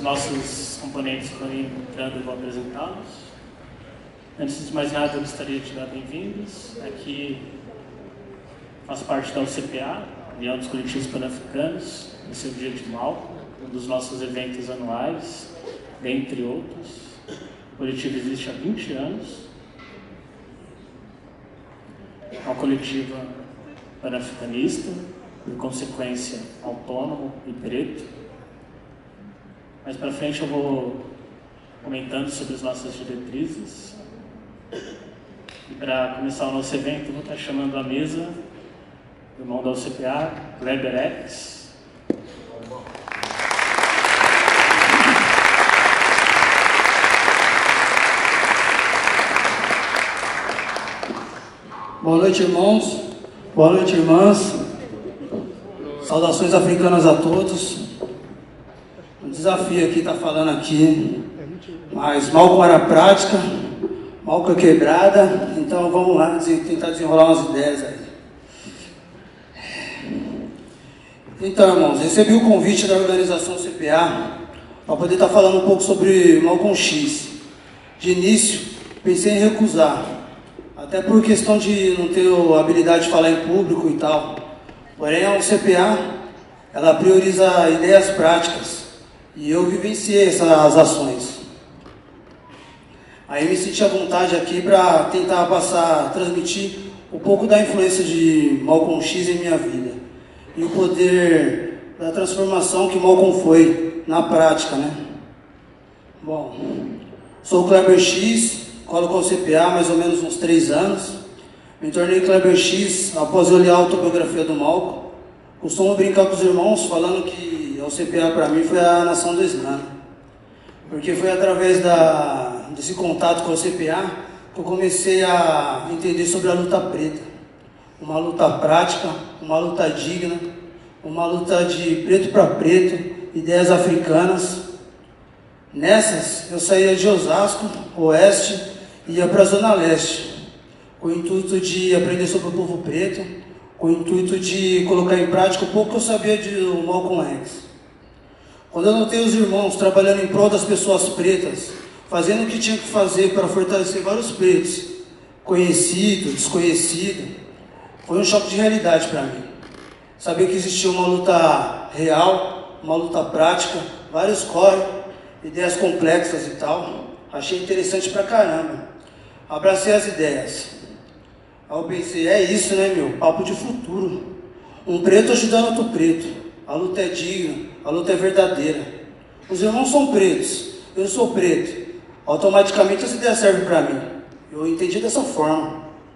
nossos componentes forem entrando, eu vou apresentá-los. Antes de mais nada, eu gostaria de dar bem-vindos. Aqui faço parte da UCPA, União dos Coletivos Pan-Africanos, no seu Dia de Malco, um dos nossos eventos anuais, dentre outros. O coletivo existe há 20 anos. É uma coletiva panafricanista, por consequência, autônomo e preto. Mais para frente eu vou comentando sobre as nossas diretrizes. E para começar o nosso evento, eu vou estar chamando à mesa o irmão da UCPA, Kleber X. Boa noite, irmãos. Boa noite, irmãs. Saudações africanas a todos. Um desafio aqui estar falando aqui, mas Malco era prática, Malco é quebrada, então vamos lá tentar desenrolar umas ideias aí. Então, irmãos, recebi o convite da organização CPA para poder estar falando um pouco sobre Malcolm X. De início, pensei em recusar, até por questão de não ter habilidade de falar em público e tal. Porém, a CPA, ela prioriza ideias práticas e eu vivenciei essas ações. Aí me senti à vontade aqui para tentar transmitir um pouco da influência de Malcolm X em minha vida e o poder da transformação que Malcolm foi na prática, né? Bom, sou o Kleber X, colo com o CPA há mais ou menos uns 3 anos. Me tornei Kleber X após eu ler a autobiografia do Malcolm. Costumo brincar com os irmãos falando que o CPA para mim foi a nação do Islã, porque foi através desse contato com o CPA que eu comecei a entender sobre a luta preta. Uma luta prática, uma luta digna, uma luta de preto para preto, ideias africanas. Nessas, eu saía de Osasco, Oeste, e ia para a Zona Leste, com o intuito de aprender sobre o povo preto, com o intuito de colocar em prática o pouco que eu sabia de Malcolm X. Quando eu notei os irmãos trabalhando em prol das pessoas pretas, fazendo o que tinha que fazer para fortalecer vários pretos, conhecido, desconhecido, foi um choque de realidade para mim. Saber que existia uma luta real, uma luta prática, vários corre, ideias complexas e tal, achei interessante pra caramba. Abracei as ideias. Aí eu pensei, é isso, né, meu? Papo de futuro. Um preto ajudando outro preto. A luta é digna, a luta é verdadeira. Os irmãos são pretos, eu sou preto. Automaticamente essa ideia serve pra mim. Eu entendi dessa forma.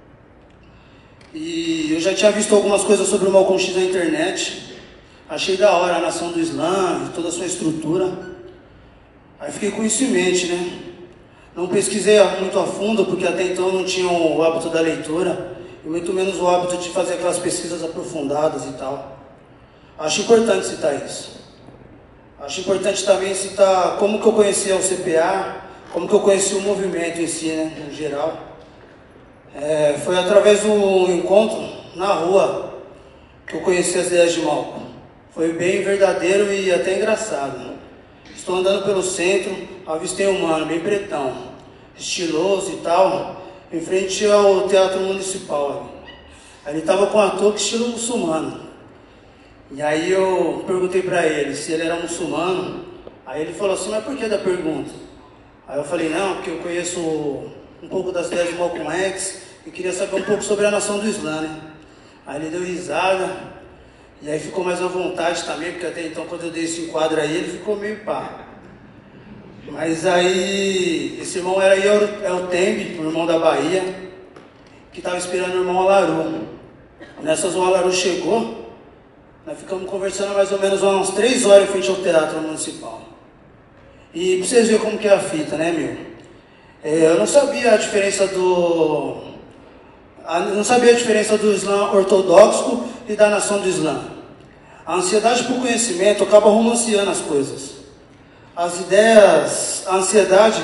E eu já tinha visto algumas coisas sobre o Malcolm X na internet. Achei da hora a nação do Islã, toda a sua estrutura. Aí fiquei com isso em mente, né? Não pesquisei muito a fundo, porque até então eu não tinha o hábito da leitura, e muito menos o hábito de fazer aquelas pesquisas aprofundadas e tal. Acho importante citar isso. Acho importante também citar como que eu conheci o CPA, como que eu conheci o movimento em si, né, no geral. Foi através do encontro na rua que eu conheci as ideias de Malcolm. Foi bem verdadeiro e até engraçado. Estou andando pelo centro, avistei um mano bem pretão, estiloso e tal, em frente ao Teatro Municipal. Ele estava com a touca estilo muçulmano. E aí eu perguntei para ele se ele era muçulmano. Aí ele falou assim, mas por que da pergunta? Aí eu falei, não, porque eu conheço um pouco das ideias de Malcolm X e queria saber um pouco sobre a nação do Islã, né? Aí ele deu risada, e aí ficou mais à vontade também, porque até então quando eu dei esse enquadro aí, ele ficou meio pá. Mas aí, esse irmão era El Tembe, o irmão da Bahia, que estava esperando o irmão Alaru. Nessas o Alaru chegou, nós ficamos conversando mais ou menos umas 3 horas em frente ao Teatro Municipal. E pra vocês verem como que é a fita, né, meu? Eu não sabia a diferença do Islã ortodoxo e da nação do Islã. A ansiedade por conhecimento acaba romanceando as coisas. As ideias, a ansiedade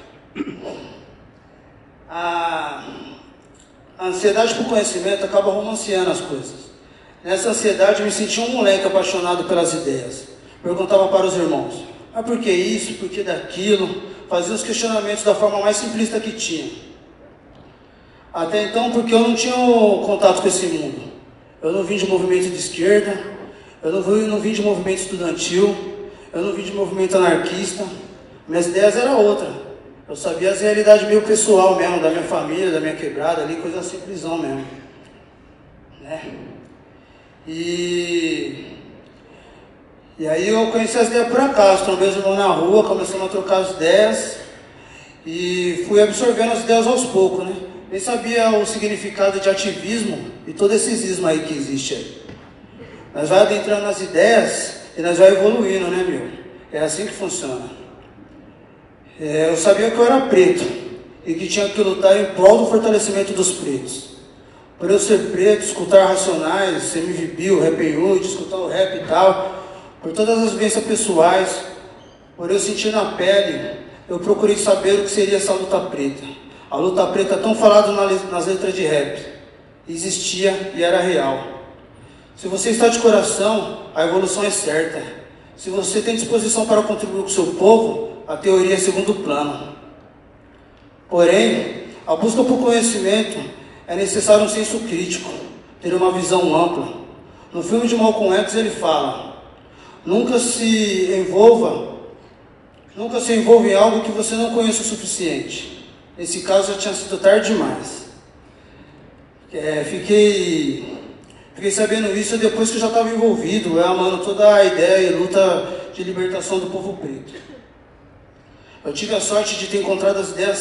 por conhecimento acaba romanceando as coisas. Nessa ansiedade eu me senti um moleque apaixonado pelas ideias. Perguntava para os irmãos, mas por que isso, por que daquilo? Fazia os questionamentos da forma mais simplista que tinha. Até então, porque eu não tinha contato com esse mundo. Eu não vim de movimento de esquerda, eu não vim de movimento estudantil, eu não vim de movimento anarquista. Minhas ideias eram outras. Eu sabia as realidades meio pessoal mesmo, da minha família, da minha quebrada ali, coisa simplesão mesmo. Né? E aí eu conheci as ideias por acaso, trombei os irmãos na rua, começamos a trocar as ideias e fui absorvendo as ideias aos poucos, né? Nem sabia o significado de ativismo e todo esse ismo aí que existe aí. Nós vamos adentrando nas ideias e nós vamos evoluindo, né, meu? É assim que funciona. Eu sabia que eu era preto e que tinha que lutar em prol do fortalecimento dos pretos. Por eu ser preto, escutar Racionais, MV Bill, Rap Hood, escutar o rap e tal, por todas as vivências pessoais, por eu sentir na pele, eu procurei saber o que seria essa luta preta. A luta preta tão falada nas letras de rap. Existia e era real. Se você está de coração, a evolução é certa. Se você tem disposição para contribuir com o seu povo, a teoria é segundo plano. Porém, a busca por conhecimento é necessário um senso crítico, ter uma visão ampla. No filme de Malcolm X ele fala: nunca se envolva em algo que você não conheça o suficiente. Nesse caso já tinha sido tarde demais. Fiquei sabendo isso depois que eu já estava envolvido, amando toda a ideia e luta de libertação do povo preto. Eu tive a sorte de ter encontrado as ideias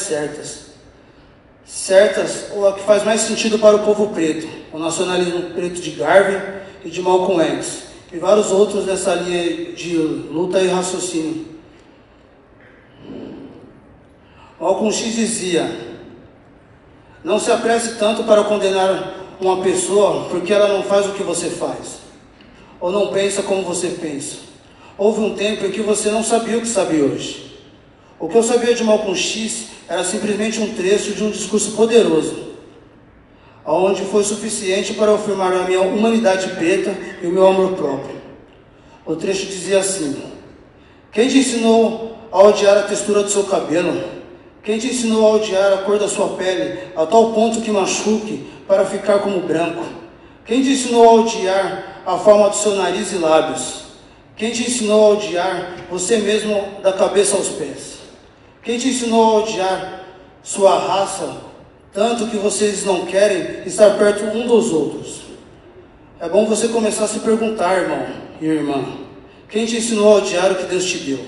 certas, ou a que faz mais sentido para o povo preto, o nacionalismo preto de Garvey e de Malcolm X, e vários outros nessa linha de luta e raciocínio. Malcolm X dizia: não se apresse tanto para condenar uma pessoa porque ela não faz o que você faz, ou não pensa como você pensa. Houve um tempo em que você não sabia o que sabe hoje. O que eu sabia de Malcolm X era simplesmente um trecho de um discurso poderoso, onde foi suficiente para eu afirmar a minha humanidade preta e o meu amor próprio. O trecho dizia assim: quem te ensinou a odiar a textura do seu cabelo? Quem te ensinou a odiar a cor da sua pele a tal ponto que machuque para ficar como branco? Quem te ensinou a odiar a forma do seu nariz e lábios? Quem te ensinou a odiar você mesmo da cabeça aos pés? Quem te ensinou a odiar sua raça tanto que vocês não querem estar perto um dos outros? É bom você começar a se perguntar, irmão e irmã, quem te ensinou a odiar o que Deus te deu?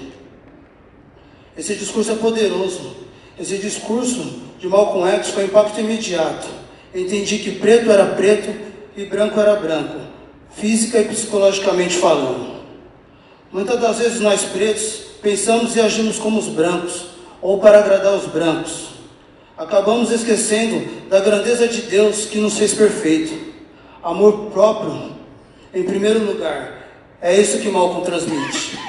Esse discurso é poderoso. Esse discurso de Malcolm X foi impacto imediato. Entendi que preto era preto e branco era branco, física e psicologicamente falando. Muitas das vezes nós pretos pensamos e agimos como os brancos, ou para agradar os brancos. Acabamos esquecendo da grandeza de Deus que nos fez perfeito. Amor próprio, em primeiro lugar. É isso que Malcolm transmite.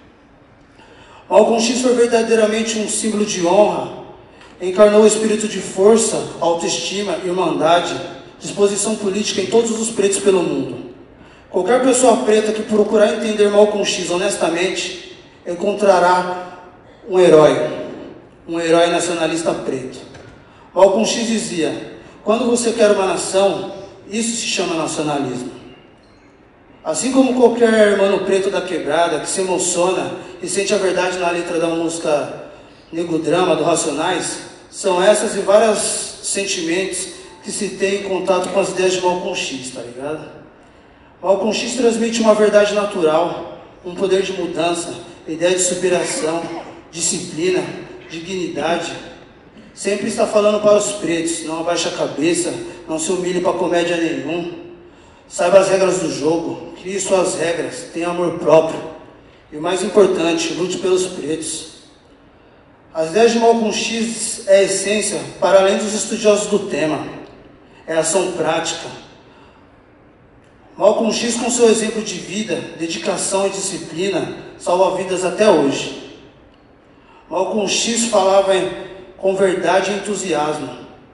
Malcolm X foi verdadeiramente um símbolo de honra. Encarnou o espírito de força, autoestima, irmandade, disposição política em todos os pretos pelo mundo. Qualquer pessoa preta que procurar entender Malcolm X honestamente, encontrará um herói nacionalista preto. Malcolm X dizia: quando você quer uma nação, isso se chama nacionalismo. Assim como qualquer irmão preto da quebrada que se emociona e sente a verdade na letra da música Nego Drama do Racionais, são essas e vários sentimentos que se tem em contato com as ideias de Malcolm X, tá ligado? Malcolm X transmite uma verdade natural, um poder de mudança, ideia de superação, disciplina, dignidade. Sempre está falando para os pretos: não abaixe a cabeça, não se humilhe para comédia nenhum. Saiba as regras do jogo, crie suas regras, tenha amor próprio. E o mais importante, lute pelos pretos. As ideias de Malcolm X é a essência para além dos estudiosos do tema. É ação prática. Malcolm X, com seu exemplo de vida, dedicação e disciplina, salva vidas até hoje. Malcolm X falava com verdade e entusiasmo.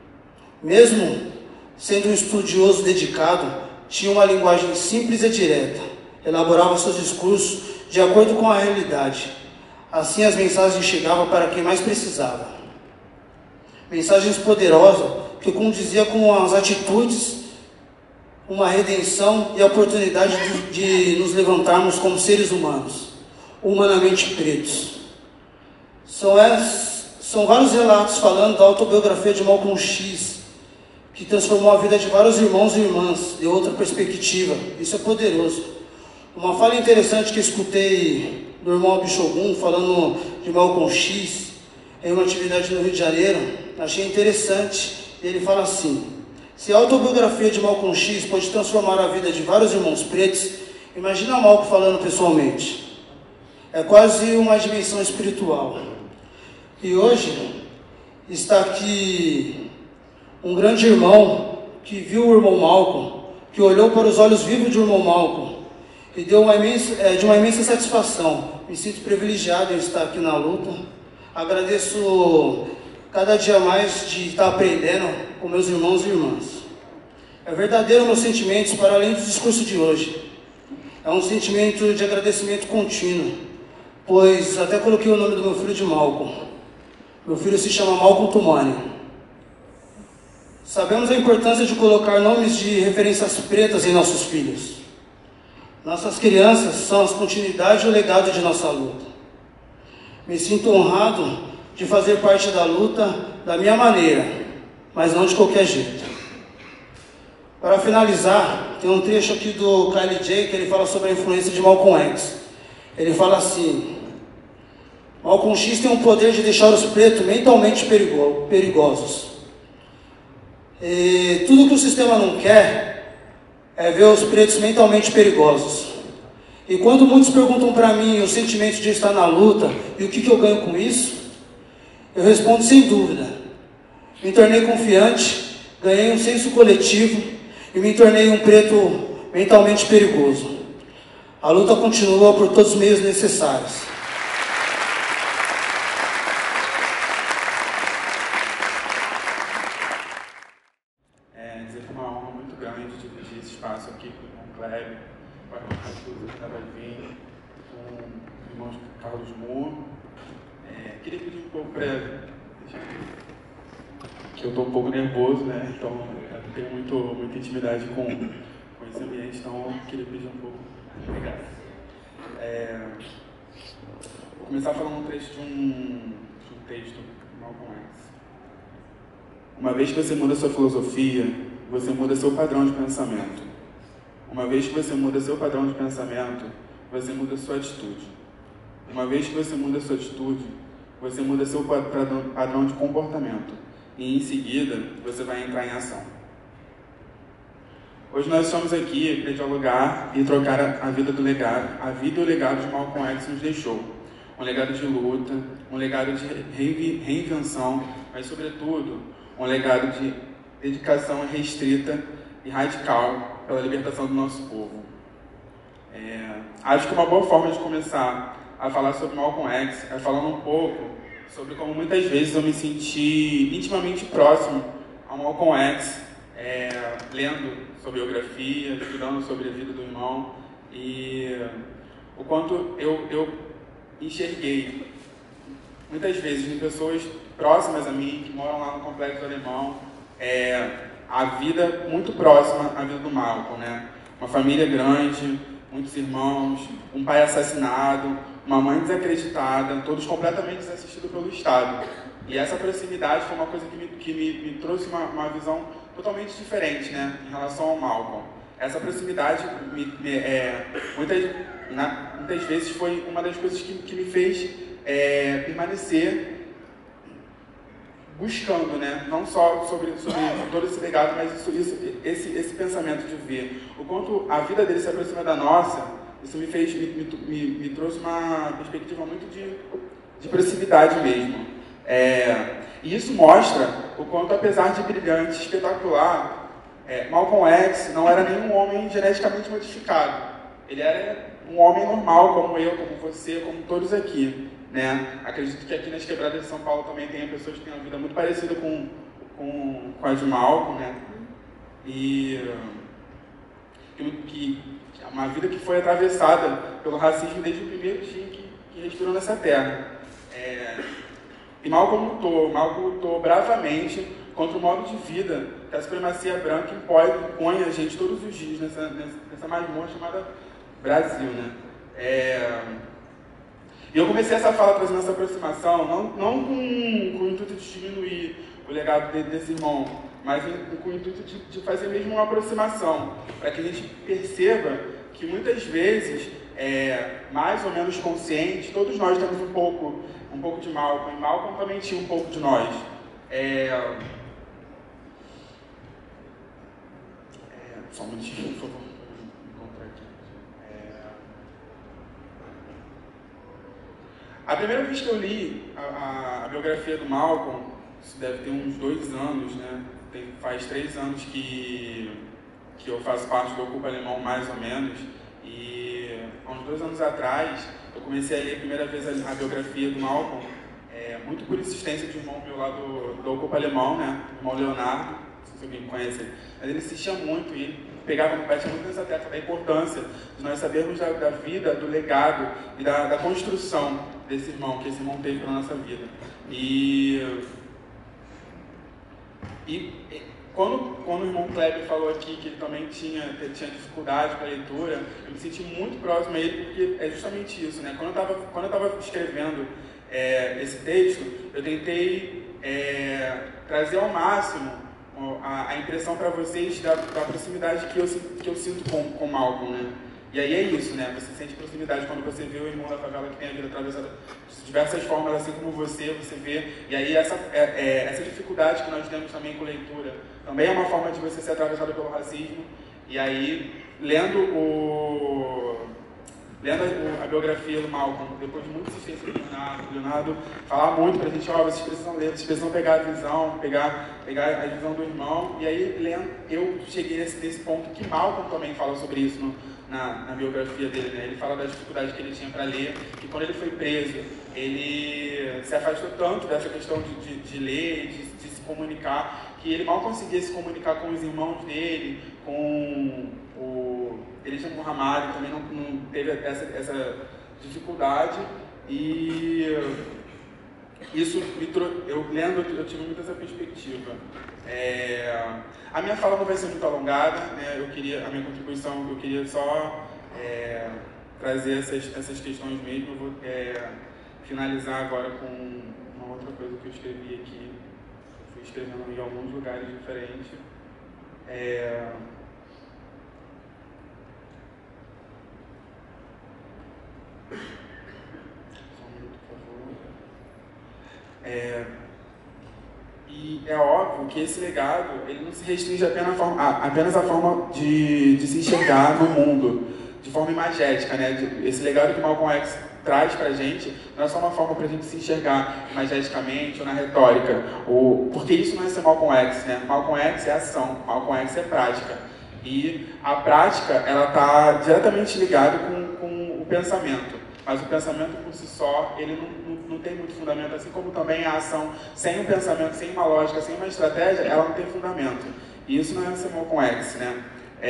Mesmo sendo um estudioso dedicado, tinha uma linguagem simples e direta. Elaborava seus discursos de acordo com a realidade. Assim as mensagens chegavam para quem mais precisava. Mensagens poderosas que condizia com as atitudes, uma redenção e a oportunidade de nos levantarmos como seres humanos, humanamente pretos. São vários relatos falando da autobiografia de Malcolm X, que transformou a vida de vários irmãos e irmãs de outra perspectiva. Isso é poderoso. Uma fala interessante que escutei do irmão Abishogun falando de Malcolm X em uma atividade no Rio de Janeiro, achei interessante. Ele fala assim: se a autobiografia de Malcolm X pode transformar a vida de vários irmãos pretos, imagina Malcolm falando pessoalmente. É quase uma dimensão espiritual. E hoje está aqui um grande irmão que viu o irmão Malcolm, que olhou para os olhos vivos do irmão Malcolm e deu de uma imensa satisfação. Me sinto privilegiado em estar aqui na luta. Agradeço cada dia mais de estar aprendendo com meus irmãos e irmãs. É verdadeiro meus sentimentos para além do discurso de hoje. É um sentimento de agradecimento contínuo, pois até coloquei o nome do meu filho de Malcolm. Meu filho se chama Malcolm Tumani. Sabemos a importância de colocar nomes de referências pretas em nossos filhos. Nossas crianças são as continuidades e o legado de nossa luta. Me sinto honrado de fazer parte da luta da minha maneira, mas não de qualquer jeito. Para finalizar, tem um trecho aqui do Kylie J que ele fala sobre a influência de Malcolm X. Ele fala assim: Malcolm X tem um poder de deixar os pretos mentalmente perigosos. E tudo que o sistema não quer é ver os pretos mentalmente perigosos. E quando muitos perguntam para mim o sentimento de estar na luta e o que eu ganho com isso, eu respondo sem dúvida. Me tornei confiante, ganhei um senso coletivo e me tornei um preto mentalmente perigoso. A luta continua por todos os meios necessários. Dizer que é uma honra muito grande dividir esse espaço aqui com o Kleber, com a irmã Catuza, que vai vir, com o irmão Carlos Moore. Queria pedir um pouco para que eu estou um pouco nervoso, né? Então eu tenho muita intimidade com esse ambiente, então eu queria pedir um pouco. Obrigado. Vou começar falando um trecho de um texto do Malcolm X. Uma vez que você muda sua filosofia, você muda seu padrão de pensamento. Uma vez que você muda seu padrão de pensamento, você muda sua atitude. Uma vez que você muda sua atitude, você muda seu padrão de comportamento. E em seguida, você vai entrar em ação. Hoje nós estamos aqui para dialogar e trocar a vida do legado, a vida e o legado de Malcolm X nos deixou. Um legado de luta, um legado de reinvenção, mas sobretudo um legado de dedicação restrita e radical pela libertação do nosso povo. Acho que uma boa forma de começar a falar sobre Malcolm X é falando um pouco sobre como muitas vezes eu me senti intimamente próximo a Malcolm X, lendo sobre biografia, estudando sobre a vida do irmão, e o quanto eu enxerguei muitas vezes em pessoas próximas a mim, que moram lá no Complexo Alemão, a vida muito próxima à vida do Malcolm, né? Uma família grande, muitos irmãos, um pai assassinado, uma mãe desacreditada, todos completamente desassistidos pelo Estado. E essa proximidade foi uma coisa que me trouxe uma visão totalmente diferente, né, em relação ao Malcolm. Essa proximidade, muitas vezes, foi uma das coisas que me fez permanecer buscando, né, não só sobre todo esse legado, mas esse pensamento de ver o quanto a vida dele se aproxima da nossa. Isso me trouxe uma perspectiva muito de proximidade mesmo. E isso mostra o quanto, apesar de brilhante, espetacular, Malcolm X não era nenhum homem geneticamente modificado. Ele era um homem normal, como eu, como você, como todos aqui, né? Acredito que aqui nas quebradas de São Paulo também tem pessoas que têm uma vida muito parecida com a de Malcolm, né? E uma vida que foi atravessada pelo racismo desde o primeiro dia que que respiram nessa terra. E Malcolm lutou bravamente contra o modo de vida que a supremacia branca impõe a gente todos os dias nessa masmorra chamada Brasil, né? E eu comecei essa fala trazendo essa aproximação, não com o intuito de diminuir o legado desse irmão, mas com o intuito de fazer mesmo uma aproximação, para que a gente perceba que muitas vezes, mais ou menos consciente, todos nós temos um pouco de Malcolm, e Malcolm também tinha um pouco de nós. Só um minutinho, por favor. A primeira vez que eu li a biografia do Malcolm, isso deve ter uns 2 anos, né? Faz 3 anos que eu faço parte do Ocupa Alemão, mais ou menos, e há uns 2 anos atrás eu comecei a ler a primeira vez a biografia do Malcolm, muito por insistência de um irmão meu lá do Ocupa Alemão, né? O irmão Leonardo, não sei se alguém conhece ele, mas ele insistia muito e ele pegava no pé muito nessa tecla da importância de nós sabermos da vida, do legado e da construção desse irmão, que esse irmão teve para a nossa vida. E quando o irmão Kleber falou aqui que ele também tinha dificuldade com a leitura, eu me senti muito próximo a ele, porque é justamente isso, né? Quando eu estava escrevendo esse texto, eu tentei trazer ao máximo a impressão para vocês da proximidade que eu sinto com Malcolm, né? E aí é isso, né? Você sente proximidade quando você vê o irmão da favela que tem a vida atravessada de diversas formas, assim como você vê. E aí essa dificuldade que nós temos também com leitura também é uma forma de você ser atravessado pelo racismo. E aí, lendo a biografia do Malcolm, depois de muita insistência do Leonardo falar muito pra gente, vocês precisam ler, vocês precisam pegar a visão, pegar a visão do irmão. E aí, lendo, eu cheguei nesse ponto que Malcolm também fala sobre isso na biografia dele, né? Ele fala da dificuldade que ele tinha para ler, que quando ele foi preso, ele se afastou tanto dessa questão de ler, de se comunicar, que ele mal conseguia se comunicar com os irmãos dele, com o Elijah Muhammad, também não teve essa dificuldade, e isso eu lendo, eu tive muito essa perspectiva. A minha fala não vai ser muito alongada, né? A minha contribuição, eu queria só trazer essas questões mesmo. Eu vou finalizar agora com uma outra coisa que eu escrevi aqui. Eu fui escrevendo em alguns lugares diferentes. Só um minuto, por favor. E é óbvio que esse legado ele não se restringe apenas à forma de se enxergar no mundo, de forma imagética, né? Esse legado que Malcolm X traz para a gente não é só uma forma para a gente se enxergar imageticamente ou na retórica, porque isso não é ser Malcolm X, né? Malcolm X é ação, Malcolm X é prática. E a prática ela está diretamente ligada com o pensamento. Mas o pensamento por si só, ele não tem muito fundamento, assim como também a ação sem um pensamento, sem uma lógica, sem uma estratégia, ela não tem fundamento. E isso não é ser Malcolm X, né?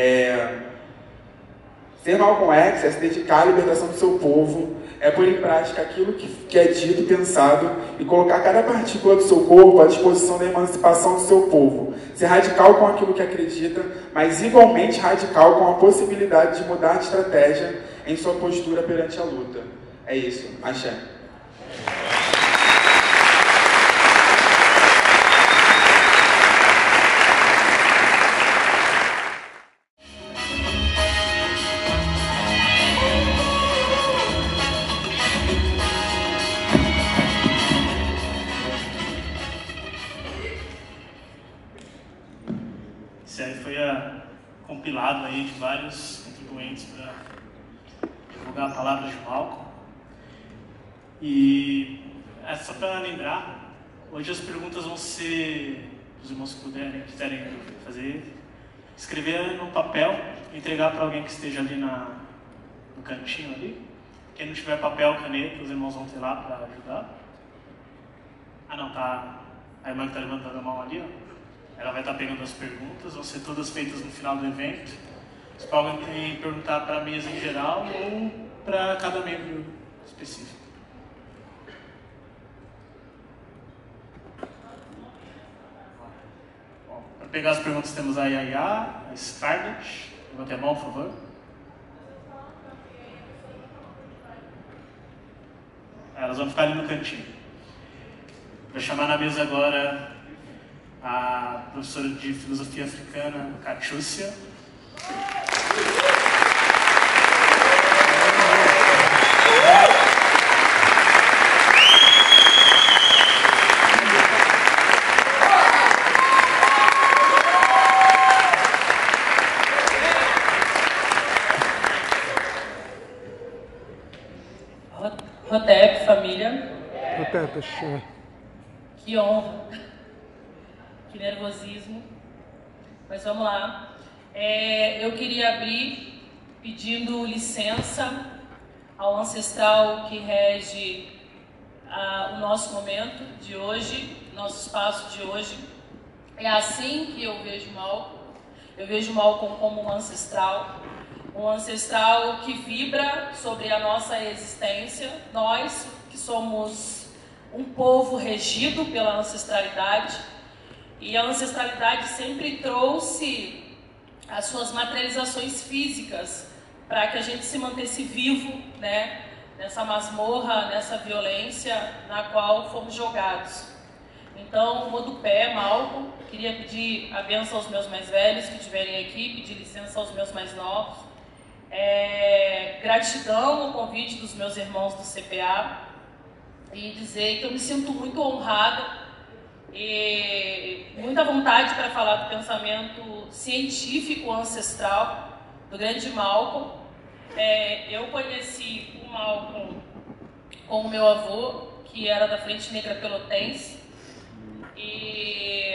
Ser Malcolm X é se dedicar à libertação do seu povo, é pôr em prática aquilo que é dito, pensado, e colocar cada partícula do seu corpo à disposição da emancipação do seu povo. Ser radical com aquilo que acredita, mas igualmente radical com a possibilidade de mudar de estratégia em sua postura perante a luta. É isso. Axé. Esse aí foi compilado aí de vários contribuintes para divulgar a palavra de Malcolm. E só para lembrar, hoje as perguntas vão ser, os irmãos que quiserem fazer, escrever no papel, entregar para alguém que esteja ali no cantinho ali. Quem não tiver papel, caneta, os irmãos vão ter lá para ajudar. Não, tá. A irmã que está levantando a mão ali, ó. Ela vai estar pegando as perguntas, vão ser todas feitas no final do evento. Vocês podem perguntar para a mesa em geral ou para cada membro específico. Para pegar as perguntas temos a Yaya, a Scarlett. Levante a mão, por favor. Elas vão ficar ali no cantinho. Vou chamar na mesa agora a professora de filosofia africana, Catiúcia. Hotep, família. Hotep, que honra, que nervosismo. Mas vamos lá. Eu queria abrir pedindo licença ao ancestral que rege o nosso momento de hoje, nosso espaço de hoje. É assim que eu vejo Malcolm. Eu vejo Malcolm como um ancestral que vibra sobre a nossa existência. Nós que somos um povo regido pela ancestralidade, e a ancestralidade sempre trouxe as suas materializações físicas para que a gente se mantesse vivo, né, nessa masmorra, nessa violência na qual fomos jogados. Então, vou do pé, Malcolm. Queria pedir a bênção aos meus mais velhos que estiverem aqui, pedir licença aos meus mais novos. Gratidão ao convite dos meus irmãos do CPA e dizer que eu me sinto muito honrada e muita vontade para falar do pensamento científico ancestral do grande Malcolm. Eu conheci o Malcolm com o meu avô, que era da Frente Negra Pelotense, e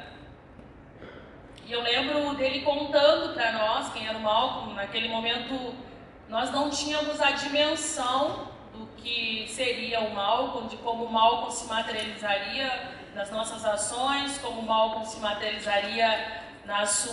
eu lembro dele contando para nós quem era o Malcolm. Naquele momento nós não tínhamos a dimensão do que seria o Malcolm, de como o Malcolm se materializaria nas nossas ações, como o Malcolm se materializaria nas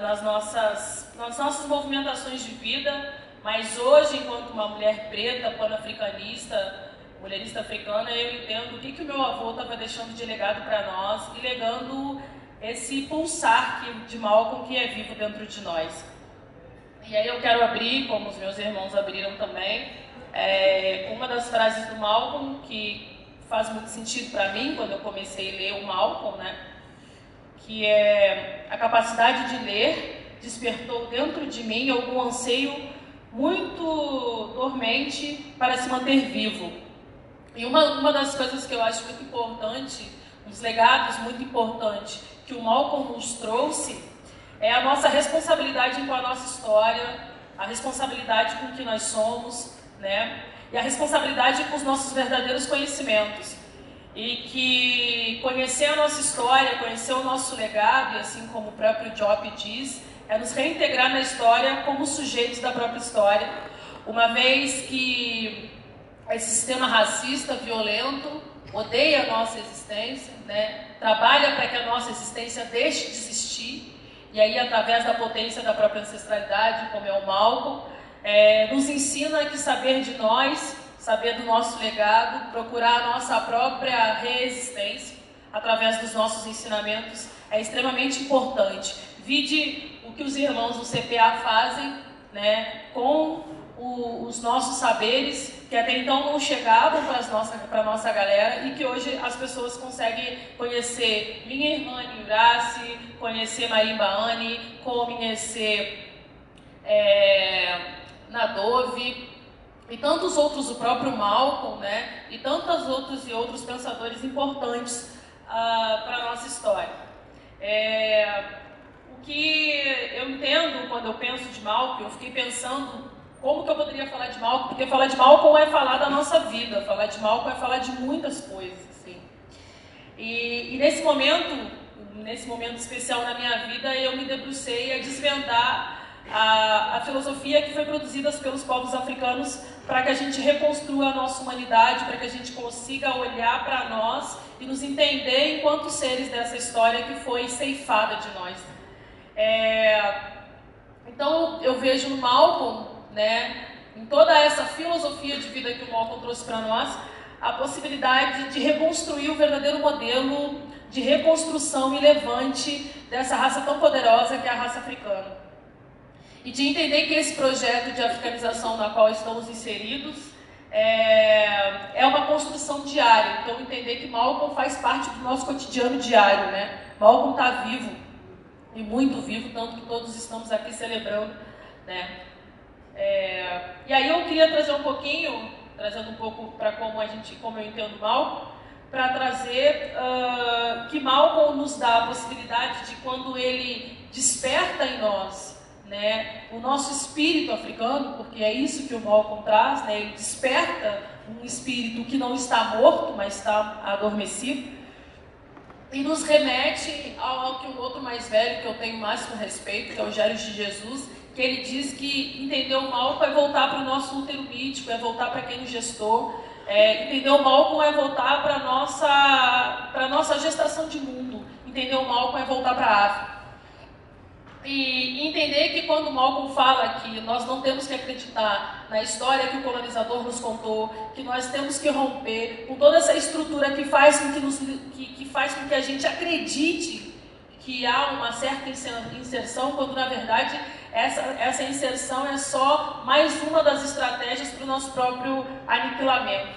nossas movimentações de vida. Mas hoje, enquanto uma mulher preta, pan-africanista, mulherista africana, eu entendo o que o meu avô estava deixando de legado para nós e legando esse pulsar de Malcolm que é vivo dentro de nós. E aí eu quero abrir, como os meus irmãos abriram também, uma das frases do Malcolm que faz muito sentido para mim quando eu comecei a ler o Malcolm, né? Que é: a capacidade de ler despertou dentro de mim algum anseio muito dormente para se manter vivo. E uma das coisas que eu acho muito importante, um dos legados muito importantes que o Malcolm nos trouxe, é a nossa responsabilidade com a nossa história, a responsabilidade com o que nós somos, né? E a responsabilidade com os nossos verdadeiros conhecimentos. E que conhecer a nossa história, conhecer o nosso legado, e assim como o próprio Diop diz, é nos reintegrar na história como sujeitos da própria história, uma vez que esse sistema racista, violento, odeia a nossa existência, né? Trabalha para que a nossa existência deixe de existir, e aí, através da potência da própria ancestralidade, como é o Malcolm, nos ensina que saber de nós, saber do nosso legado, procurar a nossa própria reexistência, através dos nossos ensinamentos, é extremamente importante. Vide o que os irmãos do CPA fazem, né, com os nossos saberes, que até então não chegavam para a nossa galera, e que hoje as pessoas conseguem conhecer minha irmã Yuraci, conhecer Marimba Anne, conhecer Nadove, e tantos outros, o próprio Malcolm, né, e tantos outros pensadores importantes para a nossa história. O que eu entendo quando eu penso de Malcolm, eu fiquei pensando como que eu poderia falar de Malcolm, porque falar de Malcolm é falar da nossa vida, falar de Malcolm é falar de muitas coisas, assim. E nesse momento especial na minha vida, eu me debrucei a desvendar a filosofia que foi produzida pelos povos africanos para que a gente reconstrua a nossa humanidade, para que a gente consiga olhar para nós e nos entender enquanto seres dessa história que foi ceifada de nós. Então eu vejo no Malcolm, né, em toda essa filosofia de vida que o Malcolm trouxe para nós, a possibilidade de reconstruir o verdadeiro modelo de reconstrução e levante dessa raça tão poderosa que é a raça africana. E de entender que esse projeto de africanização na qual estamos inseridos é uma construção diária. Então, entender que Malcolm faz parte do nosso cotidiano diário, né? Malcolm está vivo, e muito vivo, tanto que todos estamos aqui celebrando, né? E aí eu queria trazer um pouquinho, trazendo um pouco para como eu entendo Malcolm, para trazer que Malcolm nos dá a possibilidade de, quando ele desperta em nós, né, o nosso espírito africano, porque é isso que o Malcolm traz, né, ele desperta um espírito que não está morto, mas está adormecido, e nos remete ao que um outro mais velho, que eu tenho o máximo respeito, que é o Jairo de Jesus, que ele diz que entender o Malcolm é voltar para o nosso útero mítico, é voltar para quem nos gestou, entender o Malcolm é voltar para a nossa gestação de mundo, entender o Malcolm é voltar para a África. E entender que quando o Malcolm fala que nós não temos que acreditar na história que o colonizador nos contou, que nós temos que romper com toda essa estrutura que faz com que a gente acredite que há uma certa inserção, quando na verdade essa inserção é só mais uma das estratégias para o nosso próprio aniquilamento.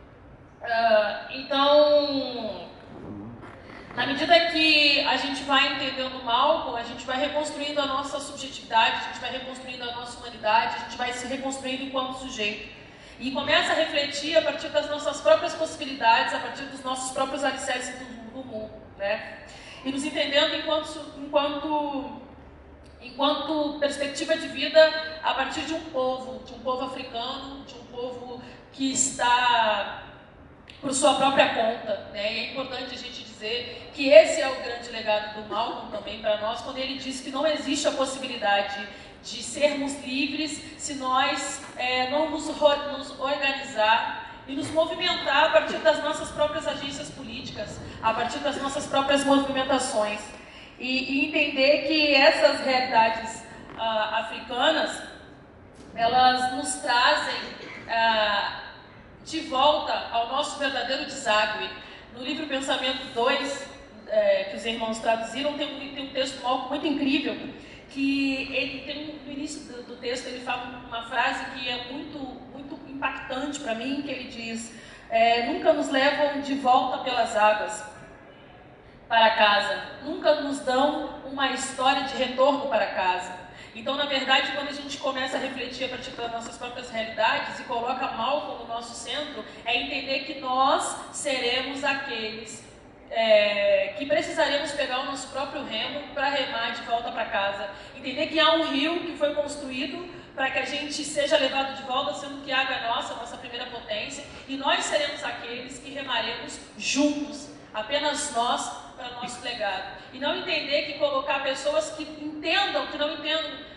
Então, na medida que a gente vai entendendo Malcolm, a gente vai reconstruindo a nossa subjetividade, a gente vai reconstruindo a nossa humanidade, a gente vai se reconstruindo enquanto sujeito. E começa a refletir a partir das nossas próprias possibilidades, a partir dos nossos próprios alicerces do mundo, né? E nos entendendo enquanto perspectiva de vida a partir de um povo africano, de um povo que está por sua própria conta, né? E é importante a gente dizer que esse é o grande legado do Malcolm também para nós, quando ele diz que não existe a possibilidade de sermos livres se nós não nos organizar e nos movimentar a partir das nossas próprias agências políticas, a partir das nossas próprias movimentações. E entender que essas realidades africanas, elas nos trazem de volta ao nosso verdadeiro deságue. No livro Pensamento 2, que os irmãos traduziram, tem um texto muito incrível, que ele tem, no início do texto, ele fala uma frase que é muito, muito impactante para mim, que ele diz: nunca nos levam de volta pelas águas para casa, nunca nos dão uma história de retorno para casa. Então, na verdade, quando a gente começa a refletir a partir das nossas próprias realidades e coloca Malcolm no nosso centro, é entender que nós seremos aqueles que precisaremos pegar o nosso próprio remo para remar de volta para casa. Entender que há um rio que foi construído para que a gente seja levado de volta, sendo que a água é nossa primeira potência, e nós seremos aqueles que remaremos juntos, apenas nós, para o nosso legado. E não entender que colocar pessoas que não entendam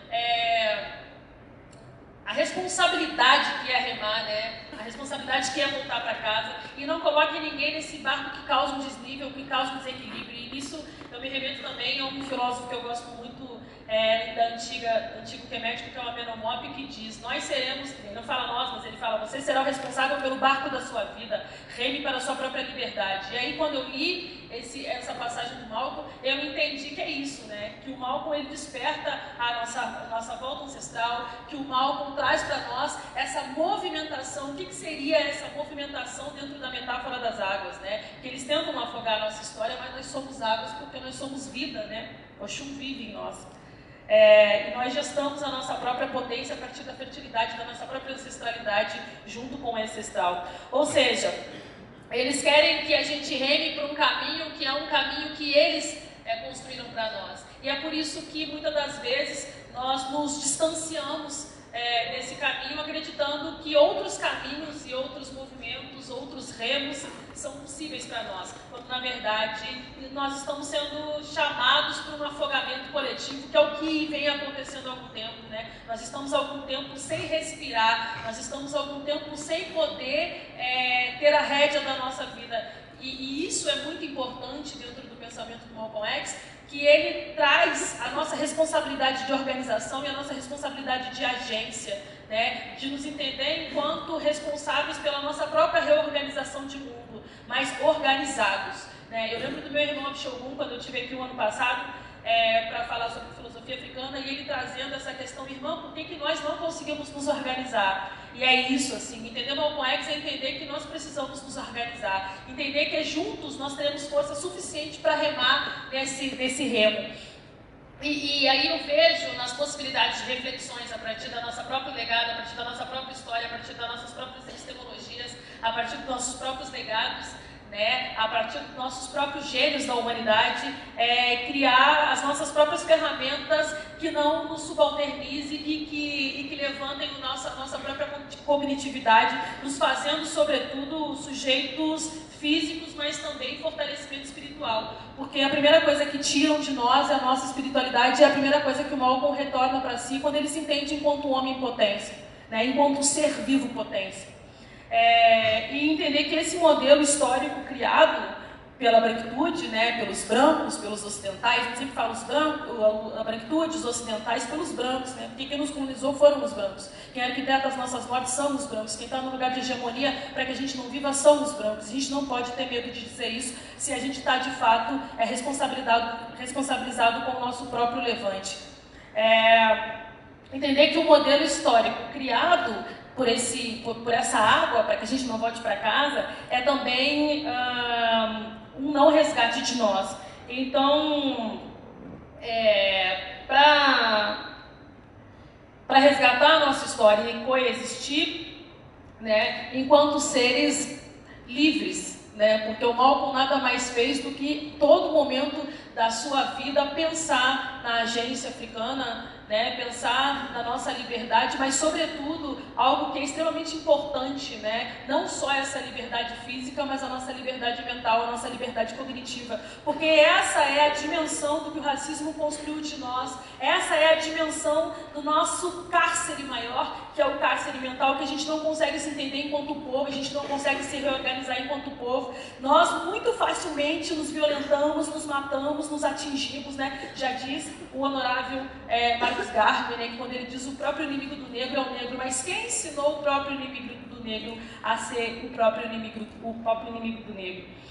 a responsabilidade que é remar, né? A responsabilidade que é voltar para casa, e não coloque ninguém nesse barco que causa um desnível, que causa um desequilíbrio. E nisso eu me remeto também a um filósofo que eu gosto muito antigo Kemético, que é o Amenhotep, que diz: nós seremos, ele não fala nós, mas ele fala: você será o responsável pelo barco da sua vida, reme para a sua própria liberdade. E aí, quando eu li essa passagem do Malcolm, eu entendi que é isso, né? Que o Malcolm, ele desperta a nossa volta ancestral, que o Malcolm traz para nós essa movimentação. O que seria essa movimentação dentro da metáfora das águas, né? Que eles tentam afogar a nossa história, mas nós somos águas porque nós somos vida, né? Oxum vive em nós. E nós gestamos a nossa própria potência a partir da fertilidade da nossa própria ancestralidade junto com o ancestral. Ou seja, eles querem que a gente reme para um caminho que é um caminho que eles construíram para nós. E é por isso que muitas das vezes nós nos distanciamos desse caminho, acreditando que outros caminhos e outros movimentos, outros remos são possíveis para nós, quando na verdade nós estamos sendo chamados para um afogamento coletivo, que é o que vem acontecendo há algum tempo, né? Nós estamos há algum tempo sem respirar, nós estamos há algum tempo sem poder ter a rédea da nossa vida, e isso é muito importante dentro do pensamento do Malcolm X, que ele traz a nossa responsabilidade de organização e a nossa responsabilidade de agência, né? De nos entender enquanto responsáveis pela nossa própria reorganização de mundo, mas organizados, né? Eu lembro do meu irmão Shogun, quando eu estive aqui o ano passado, para falar sobre filosofia africana, e ele trazendo essa questão, irmão, por que nós não conseguimos nos organizar? E é isso, assim, entender Malcolm X é entender que nós precisamos nos organizar, entender que juntos nós teremos força suficiente para remar nesse remo. E aí eu vejo nas possibilidades de reflexões a partir da nossa própria legado, a partir da nossa própria história, a partir das nossas próprias epistemologias, a partir dos nossos próprios legados, né, a partir dos nossos próprios gênios da humanidade, criar as nossas próprias ferramentas que não nos subalternize e que levantem a nossa própria cognitividade, nos fazendo, sobretudo, sujeitos físicos, mas também fortalecimento espiritual. Porque a primeira coisa que tiram de nós é a nossa espiritualidade, e a primeira coisa que o Malcolm retorna para si quando ele se entende enquanto homem em potência, né, enquanto ser vivo potência. E entender que esse modelo histórico criado pela branquitude, né, pelos brancos, pelos ocidentais, eu sempre falo os brancos, a branquitude, os ocidentais pelos brancos, né, porque quem nos colonizou foram os brancos, quem arquiteta as nossas mortes são os brancos, quem está no lugar de hegemonia para que a gente não viva são os brancos. A gente não pode ter medo de dizer isso se a gente está de fato responsabilizado com o nosso próprio levante. Entender que o modelo histórico criado por essa água, para que a gente não volte para casa, é também um não resgate de nós. Então, para resgatar a nossa história e coexistir, né, enquanto seres livres, né, porque o Malcolm nada mais fez do que todo momento da sua vida pensar na agência africana, né, pensar na nossa liberdade, mas sobretudo algo que é extremamente importante, né, não só essa liberdade física, mas a nossa liberdade mental, a nossa liberdade cognitiva, porque essa é a dimensão do que o racismo construiu de nós, essa é a dimensão do nosso cárcere maior, que é o cárcere mental, que a gente não consegue se entender enquanto povo, a gente não consegue se reorganizar enquanto povo. Nós muito facilmente nos violentamos, nos matamos, nos atingimos, né? Já diz o honorável Marcus Garvey, né, que quando ele diz o próprio inimigo do negro é o negro, mas quem ensinou o próprio inimigo do negro a ser o próprio inimigo do negro?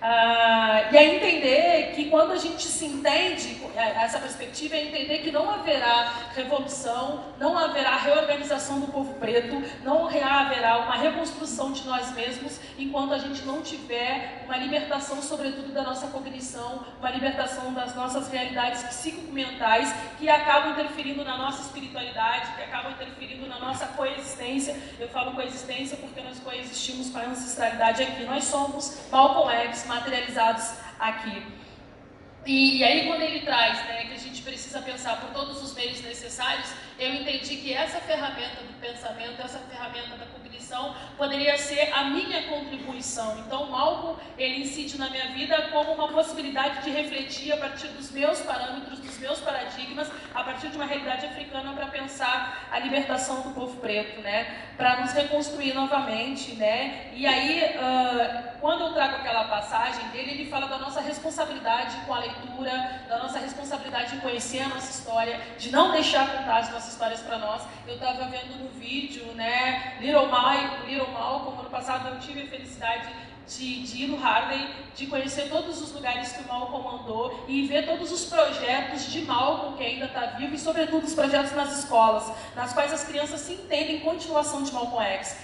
E aí entender que quando a gente se entende essa perspectiva, é entender que não haverá revolução, não haverá reorganização do povo preto, não haverá uma reconstrução de nós mesmos enquanto a gente não tiver uma libertação, sobretudo da nossa cognição, uma libertação das nossas realidades psicomentais que acabam interferindo na nossa espiritualidade, que acabam interferindo na nossa coexistência. Eu falo coexistência porque nós coexistimos com a ancestralidade aqui. Nós somos Malcolm X materializados aqui. E aí quando ele traz, né, que a gente precisa pensar por todos os meios necessários, eu entendi que essa ferramenta do pensamento, essa ferramenta da cognição, poderia ser a minha contribuição. Então o Malcolm, ele incide na minha vida como uma possibilidade de refletir a partir dos meus parâmetros, dos meus paradigmas, a partir de uma realidade africana para pensar a libertação do povo preto, né, para nos reconstruir novamente, né. E aí, quando eu trago aquela passagem dele, ele fala da nossa responsabilidade com a leitura, da nossa responsabilidade em conhecer a nossa história, de não deixar contar as nossas histórias para nós. Eu estava vendo no vídeo, né, Little Malcolm, ano passado eu tive a felicidade de ir no Harley, de conhecer todos os lugares que o Malcolm andou e ver todos os projetos de Malcolm que ainda está vivo e, sobretudo, os projetos nas escolas, nas quais as crianças se entendem continuação de Malcolm X.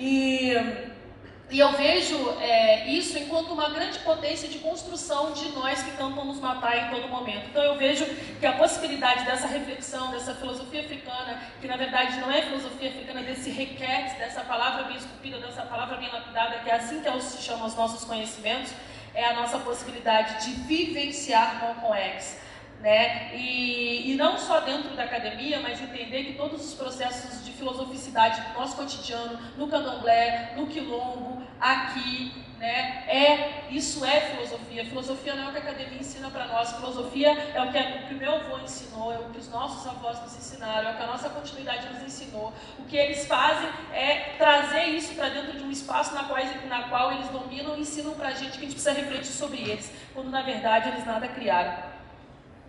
E eu vejo isso enquanto uma grande potência de construção de nós que tentam nos matar em todo momento. Então eu vejo que a possibilidade dessa reflexão, dessa filosofia africana, que na verdade não é filosofia africana, desse requete, dessa palavra bem esculpida, dessa palavra bem lapidada, que é assim que se chamam os nossos conhecimentos, é a nossa possibilidade de vivenciar Malcolm X. Né? E não só dentro da academia, mas entender que todos os processos de filosoficidade do nosso cotidiano, no candomblé, no quilombo, aqui, né? Isso é filosofia. Filosofia não é o que a academia ensina para nós. Filosofia é o que o meu avô ensinou, é o que os nossos avós nos ensinaram, é o que a nossa continuidade nos ensinou. O que eles fazem é trazer isso para dentro de um espaço na qual eles dominam e ensinam para a gente que a gente precisa refletir sobre eles, quando na verdade eles nada criaram.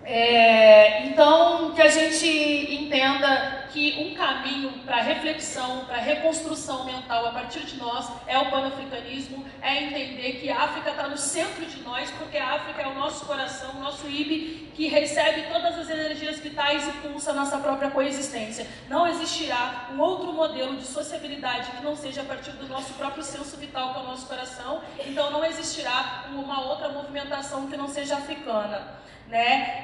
Então, que a gente entenda que um caminho para reflexão, para reconstrução mental a partir de nós é o panafricanismo, é entender que a África está no centro de nós, porque a África é o nosso coração, o nosso IB, que recebe todas as energias vitais e pulsa a nossa própria coexistência. Não existirá um outro modelo de sociabilidade que não seja a partir do nosso próprio senso vital, que é o nosso coração, então não existirá uma outra movimentação que não seja africana. Né?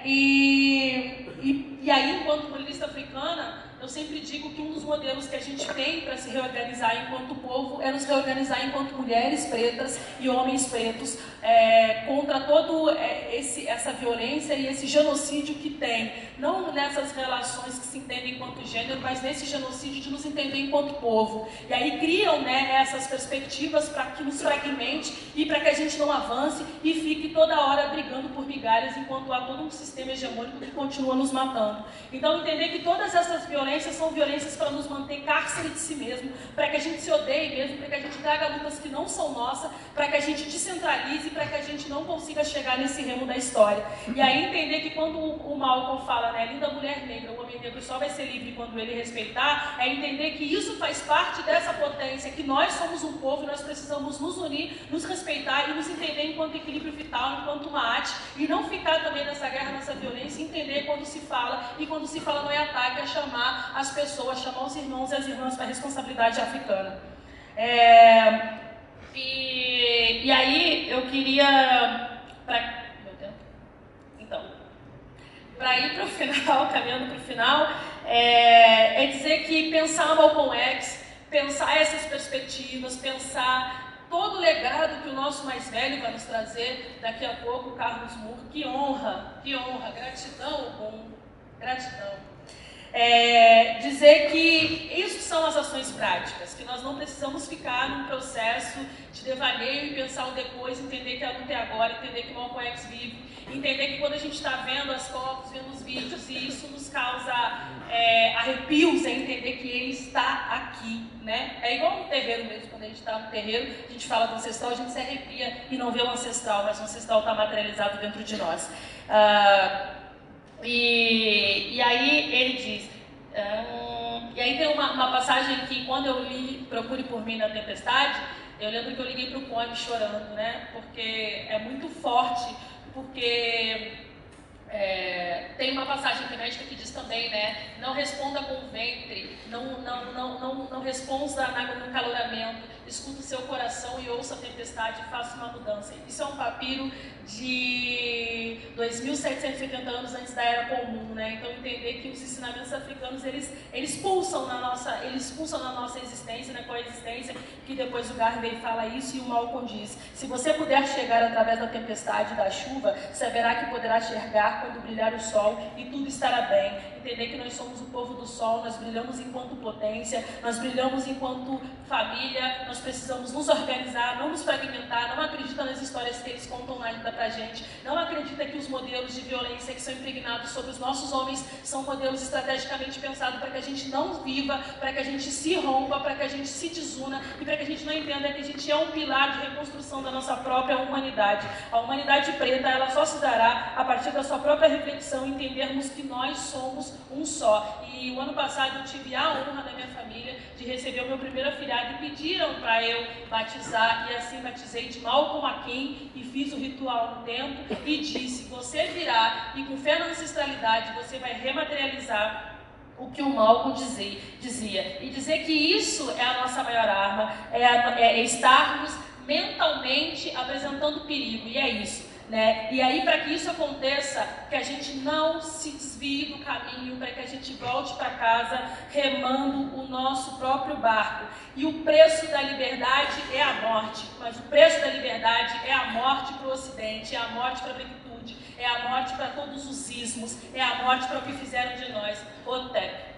E aí, enquanto mulherista africana, eu sempre digo que um dos modelos que a gente tem para se reorganizar enquanto povo é nos reorganizar enquanto mulheres pretas e homens pretos contra toda essa violência e esse genocídio que tem, não nessas relações que se entendem enquanto gênero, mas nesse genocídio de nos entender enquanto povo. E aí criam, né, essas perspectivas para que nos fragmente e para que a gente não avance e fique toda hora brigando por migalhas, enquanto há todo um sistema hegemônico que continua nos matando. Então, entender que todas essas violências são violências para nos manter cárcere de si mesmo, para que a gente se odeie mesmo, para que a gente traga lutas que não são nossas, para que a gente descentralize, para que a gente não consiga chegar nesse remo da história. E aí entender que quando o Malcolm fala, né, linda mulher negra, o homem negro só vai ser livre quando ele respeitar, é entender que isso faz parte dessa potência, que nós somos um povo e nós precisamos nos unir, nos respeitar e nos entender enquanto equilíbrio vital, enquanto uma arte, e não ficar também nessa guerra, nessa violência, entender quando se fala, e quando se fala não é ataque, é chamar as pessoas, chamar os irmãos e as irmãs para a responsabilidade africana. E aí eu queria... Meu tempo? Então, para ir para o final, caminhando para o final, é dizer que pensar Malcolm X, pensar essas perspectivas, pensar todo o legado que o nosso mais velho vai nos trazer daqui a pouco, Carlos Moore, que honra, gratidão, bom, gratidão. Dizer que isso são as ações práticas, que nós não precisamos ficar num processo de devaneio e pensar o depois, entender que a luta é agora, entender que o Malcolm X vive, entender que quando a gente está vendo as fotos, vendo os vídeos, e isso nos causa arrepios, é entender que ele está aqui, né? É igual no terreiro mesmo, quando a gente está no terreiro, a gente fala do ancestral, a gente se arrepia e não vê o ancestral, mas o ancestral está materializado dentro de nós. E aí ele diz, e aí tem uma passagem que quando eu li Procure por Mim na Tempestade, eu lembro que eu liguei para o Cone chorando, né? Porque é muito forte, porque tem uma passagem médica que diz também, né? Não responda com o ventre, não responda no caloramento, escuta o seu coração e ouça a tempestade e faça uma mudança. Isso é um papiro de 2.780 anos antes da Era Comum, né? Então entender que os ensinamentos africanos eles pulsam na nossa existência, na coexistência, que depois o Garvey fala isso e o Malcolm diz: se você puder chegar através da tempestade e da chuva, saberá que poderá enxergar quando brilhar o sol e tudo estará bem. Entender que nós somos o povo do sol, nós brilhamos enquanto potência, nós brilhamos enquanto família, nós precisamos nos organizar, não nos fragmentar, não acredita nas histórias que eles contam ainda pra gente, não acredita que os modelos de violência que são impregnados sobre os nossos homens são modelos estrategicamente pensados para que a gente não viva, para que a gente se rompa, para que a gente se desuna e para que a gente não entenda que a gente é um pilar de reconstrução da nossa própria humanidade. A humanidade preta, ela só se dará a partir da sua própria reflexão, entendermos que nós somos um só. E o ano passado eu tive a honra da minha família de receber o meu primeiro afilhado e pediram para eu batizar, e assim batizei de Malcolm Akin e fiz o ritual no templo e disse: você virá e com fé na ancestralidade você vai rematerializar o que o Malcolm dizia. E dizer que isso é a nossa maior arma, é estarmos mentalmente apresentando perigo, e é isso. Né? E aí, para que isso aconteça, que a gente não se desvie do caminho, para que a gente volte para casa remando o nosso próprio barco. E o preço da liberdade é a morte, mas o preço da liberdade é a morte para o Ocidente, é a morte para a branquitude, é a morte para todos os ismos, é a morte para o que fizeram de nós. Otep.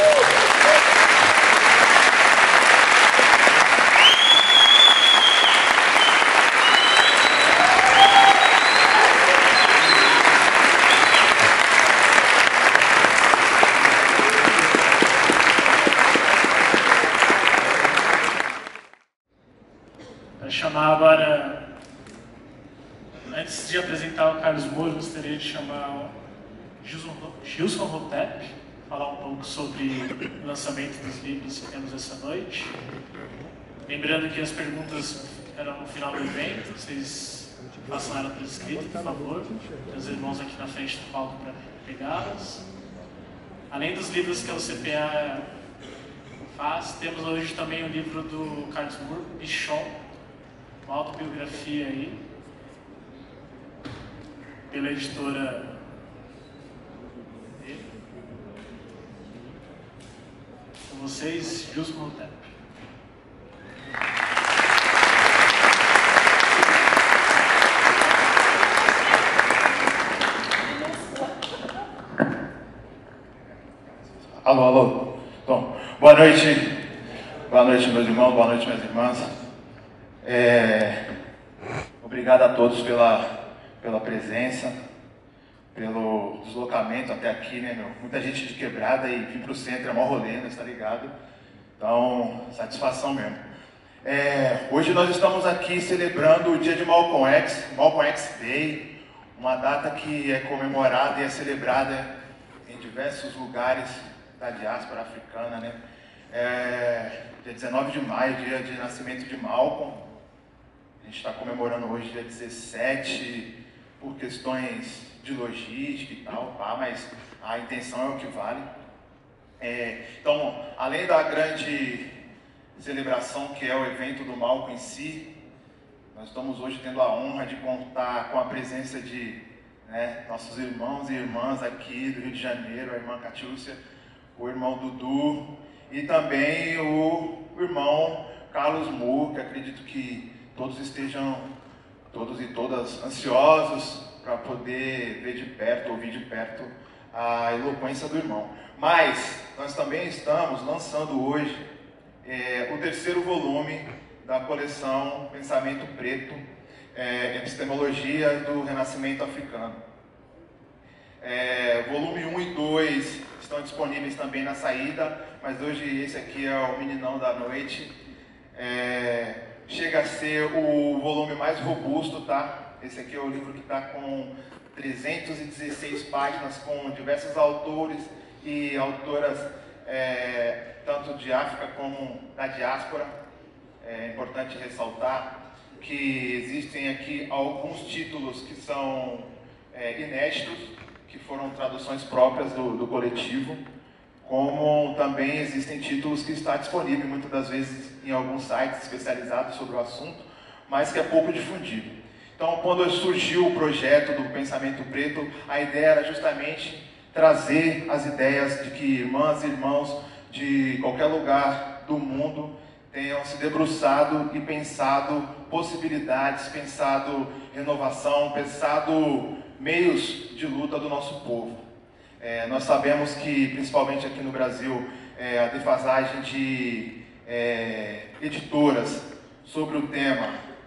Chamar agora, antes de apresentar o Carlos Moore, gostaria de chamar Gilson Hotep, falar um pouco sobre o lançamento dos livros que temos essa noite. Lembrando que as perguntas eram no final do evento, vocês façam ela por escrito, por favor. Tem os irmãos aqui na frente do palco para pegá-las. Além dos livros que a UCPA faz, temos hoje também o livro do Carlos Moore, Bichon, uma autobiografia aí, pela editora dele. Com vocês, Gilson Hotep. Alô, alô. Bom, boa noite, meus irmãos, boa noite, minhas irmãs. Obrigado a todos pela presença, pelo deslocamento até aqui, né, meu? Muita gente de Quebrada e vim para o centro, é mó rolê, né, tá ligado? Então, satisfação mesmo. Hoje nós estamos aqui celebrando o dia de Malcolm X Day, uma data que é comemorada e é celebrada em diversos lugares da diáspora africana, né? Dia 19 de maio, dia de nascimento de Malcolm. A gente está comemorando hoje, dia 17, por questões de logística e tal, mas a intenção é o que vale. Então, além da grande celebração que é o evento do Malcolm em si, nós estamos hoje tendo a honra de contar com a presença de nossos irmãos e irmãs aqui do Rio de Janeiro, a irmã Catiúcia, o irmão Dudu e também o irmão Carlos Moore, que acredito que todos e todas ansiosos para poder ver de perto, ouvir de perto a eloquência do irmão. Mas nós também estamos lançando hoje o terceiro volume da coleção Pensamento Preto, Epistemologia do Renascimento Africano. Volume 1 e 2 estão disponíveis também na saída, mas hoje esse aqui é o meninão da noite. Chega a ser o volume mais robusto, tá? Esse aqui é o livro que está com 316 páginas, com diversos autores e autoras, tanto de África como da diáspora. É importante ressaltar que existem aqui alguns títulos que são inéditos, que foram traduções próprias do coletivo, como também existem títulos que estão disponíveis muitas das vezes em alguns sites especializados sobre o assunto, mas que é pouco difundido. Então, quando surgiu o projeto do Pensamento Preto, a ideia era justamente trazer as ideias de que irmãs e irmãos de qualquer lugar do mundo tenham se debruçado e pensado possibilidades, pensado renovação, pensado meios de luta do nosso povo. Nós sabemos que, principalmente aqui no Brasil, a defasagem de editoras sobre o tema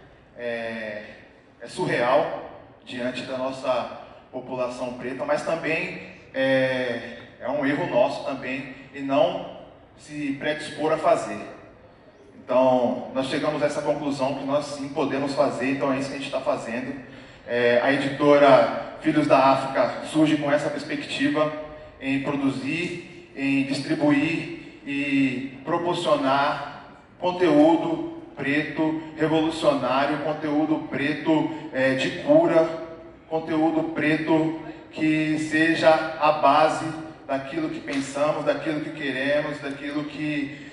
é surreal diante da nossa população preta, mas também é um erro nosso também e não se predispor a fazer. Então, nós chegamos a essa conclusão que nós sim podemos fazer, então é isso que a gente está fazendo. A editora Filhos da África surge com essa perspectiva em produzir, em distribuir e proporcionar conteúdo preto revolucionário, conteúdo preto de cura, conteúdo preto que seja a base daquilo que pensamos, daquilo que queremos, daquilo que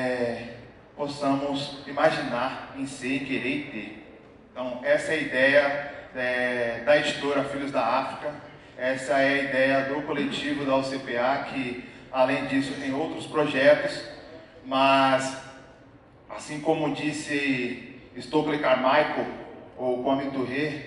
possamos imaginar em ser, em querer e ter. Então, essa é a ideia da editora Filhos da África, essa é a ideia do coletivo da UCPA, que além disso tem outros projetos, mas assim como disse Stokely Carmichael ou Kwame Ture,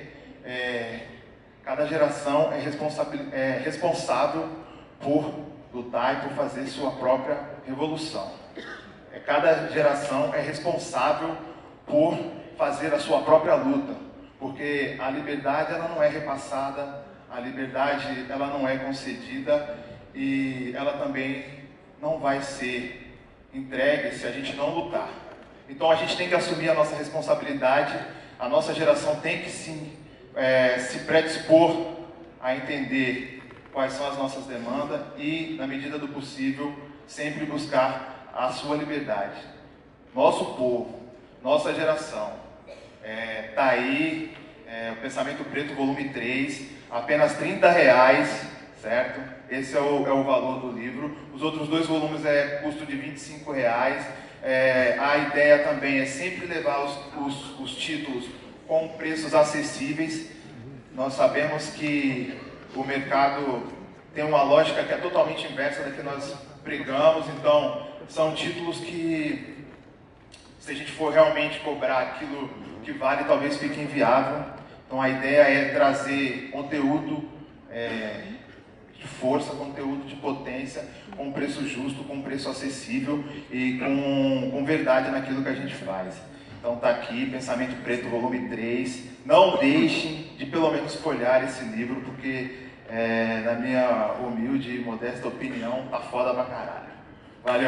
cada geração é responsável por lutar e por fazer sua própria revolução. Cada geração é responsável por fazer a sua própria luta, porque a liberdade ela não é repassada, a liberdade ela não é concedida e ela também não vai ser entregue se a gente não lutar. Então a gente tem que assumir a nossa responsabilidade, a nossa geração tem que sim se predispor a entender quais são as nossas demandas e, na medida do possível, sempre buscar a sua liberdade. Nosso povo, nossa geração, tá aí, o Pensamento Preto, volume 3, apenas R$30, certo? Esse é o valor do livro. Os outros 2 volumes custo de R$25. A ideia também é sempre levar os títulos com preços acessíveis. Nós sabemos que o mercado tem uma lógica que é totalmente inversa da que nós pregamos, então são títulos que, se a gente for realmente cobrar aquilo que vale, talvez fique inviável. Então a ideia é trazer conteúdo de força, conteúdo de potência, com preço justo, com preço acessível e com verdade naquilo que a gente faz. Então tá aqui, Pensamento Preto, volume 3. Não deixem de pelo menos folhear esse livro, porque na minha humilde e modesta opinião, tá foda pra caralho. Valeu!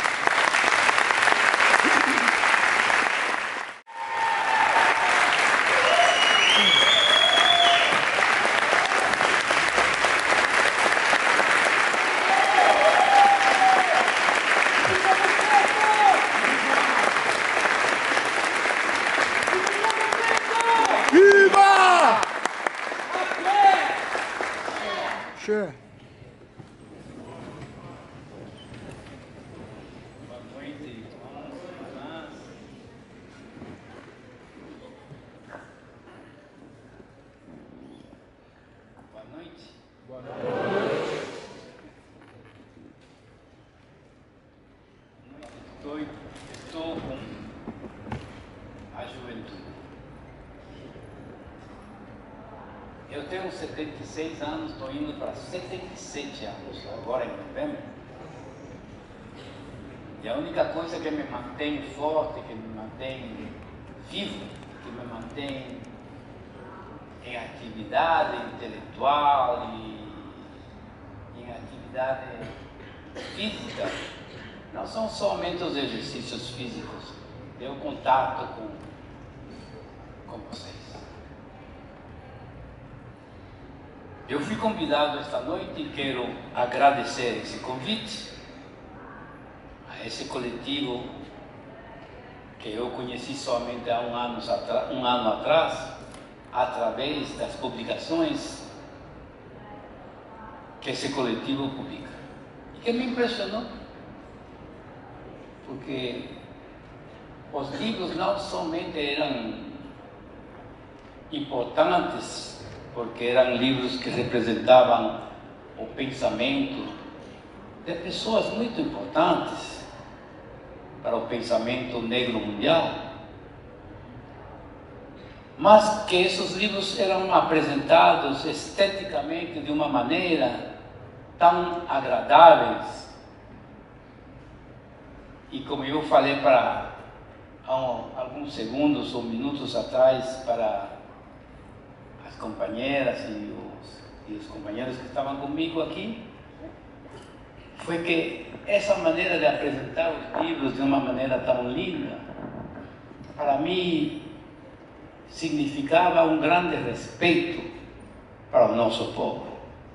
Sure. Estou com a juventude. Eu tenho 76 anos, estou indo para 77 anos, agora em novembro. E a única coisa que me mantém forte, que me mantém vivo, que me mantém em atividade intelectual e em atividade física, não são somente os exercícios físicos, é o contato com vocês. Eu fui convidado esta noite e quero agradecer esse convite a esse coletivo que eu conheci somente há um ano atrás, através das publicações que esse coletivo publica. E que me impressionou, porque os livros não somente eram importantes, porque eram livros que representavam o pensamento de pessoas muito importantes para o pensamento negro mundial, mas que esses livros eram apresentados esteticamente de uma maneira tão agradáveis. E como eu falei há alguns segundos ou minutos atrás para as companheiras e os companheiros que estavam comigo aqui, foi que essa maneira de apresentar os livros de uma maneira tão linda, para mim, significava um grande respeito para o nosso povo.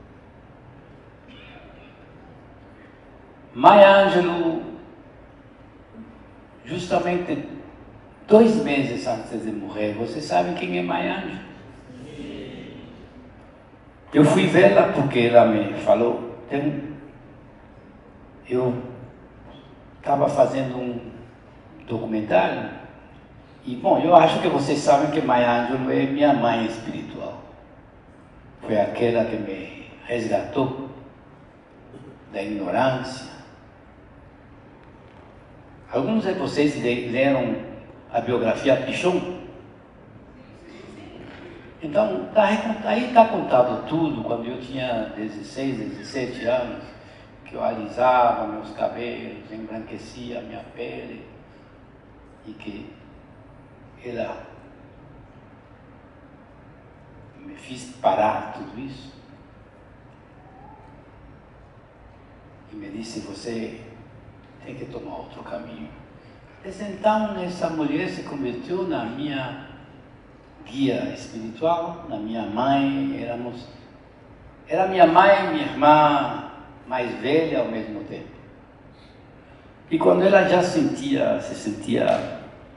Maya Angelou, justamente 2 meses antes de morrer, vocês sabem quem é Maya Angelou? Eu fui vê-la porque ela me falou. Eu estava fazendo um documentário e, bom, eu acho que vocês sabem que Maya Angelou é minha mãe espiritual. Foi aquela que me resgatou da ignorância. Alguns de vocês leram a biografia Pichon? Então, aí está contado tudo, quando eu tinha 16, 17 anos, que eu alisava meus cabelos, embranquecia a minha pele, e que ela me fez parar tudo isso. E me disse, você tem que tomar outro caminho. Desde então, essa mulher se converteu na minha guia espiritual, na minha mãe. Éramos Era minha mãe e minha irmã mais velha ao mesmo tempo. E quando ela já se sentia,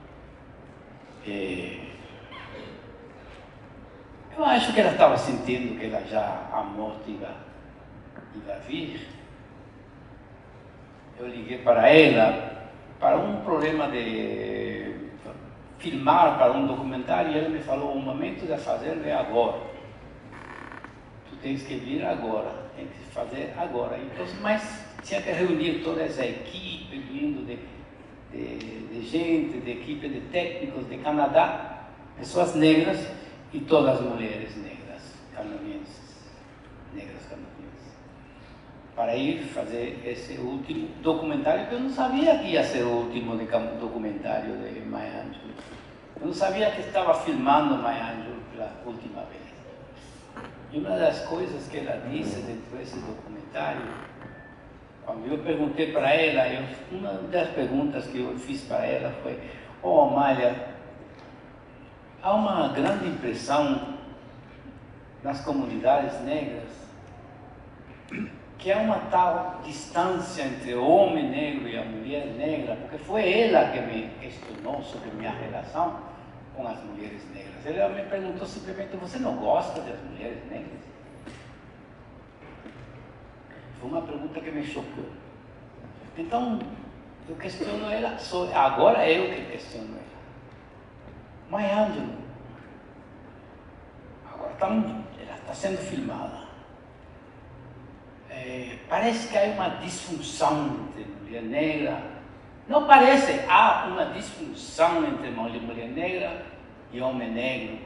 eu acho que ela estava sentindo que a morte ia vir. Eu liguei para ela para um problema de filmar para um documentário e ela me falou: o momento de fazer é agora. Tu tens que vir agora, tem que fazer agora. Então, mas tinha que reunir toda essa equipe, vindo de gente, de equipe de técnicos de Canadá, pessoas negras e todas as mulheres negras canadenses, para ir fazer esse último documentário, que eu não sabia que ia ser o último documentário de Maya Angelou. Eu não sabia que estava filmando Maya Angelou pela última vez. E uma das coisas que ela disse dentro desse documentário, quando eu perguntei para ela, uma das perguntas que eu fiz para ela foi: oh, Amália, há uma grande impressão nas comunidades negras que há uma tal distância entre o homem negro e a mulher negra, porque foi ela que me questionou sobre minha relação com as mulheres negras. Ela me perguntou simplesmente: você não gosta das mulheres negras? Foi uma pergunta que me chocou. Então, eu questiono ela, agora eu que questiono ela. Maya Angelou, agora ela está sendo filmada. Parece que há uma disfunção entre mulher negra. Não parece, há uma disfunção entre mulher negra e homem negro.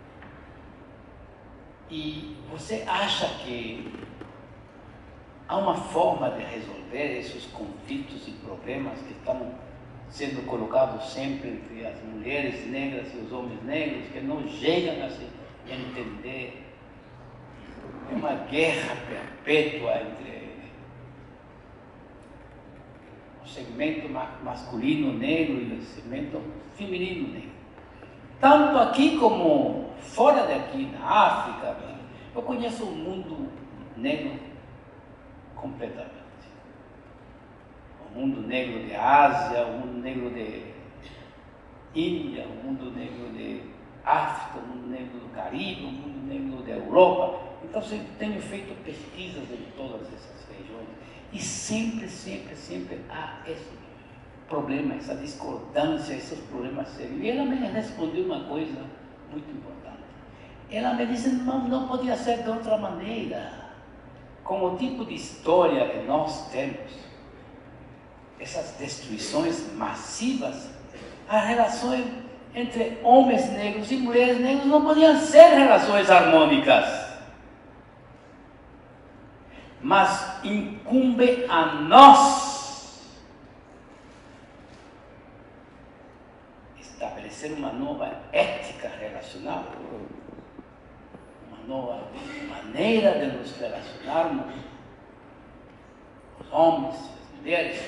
E você acha que há uma forma de resolver esses conflitos e problemas que estão sendo colocados sempre entre as mulheres negras e os homens negros, que não chegam a se entender? É uma guerra perpétua entre o segmento masculino negro e o segmento feminino negro. Tanto aqui como fora daqui, na África. Eu conheço o mundo negro completamente. O mundo negro de Ásia, o mundo negro de Índia, o mundo negro de África, o mundo negro do Caribe, o mundo negro da Europa. Então, eu tenho feito pesquisas em todas essas regiões e sempre há esse problema, essa discordância, esses problemas sérios. E ela me respondeu uma coisa muito importante. Ela me disse: não podia ser de outra maneira. Com o tipo de história que nós temos, essas destruições massivas, as relações entre homens negros e mulheres negras não podiam ser relações harmônicas. Mas incumbe a nós estabelecer uma nova ética relacional, uma nova maneira de nos relacionarmos, os homens, as mulheres,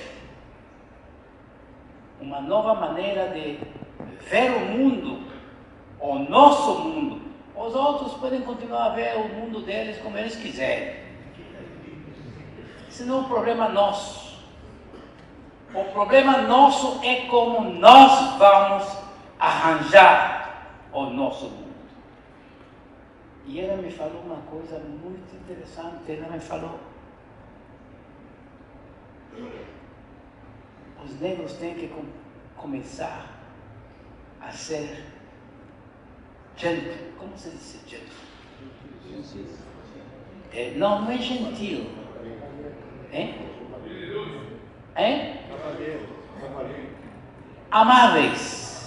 uma nova maneira de ver o mundo, o nosso mundo. Os outros podem continuar a ver o mundo deles como eles quiserem. Esse não é um problema nosso. O problema nosso é como nós vamos arranjar o nosso mundo. E ela me falou uma coisa muito interessante. Ela me falou: os negros têm que começar a ser gentil. Como se diz gentil? Não é gentil. Amáveis.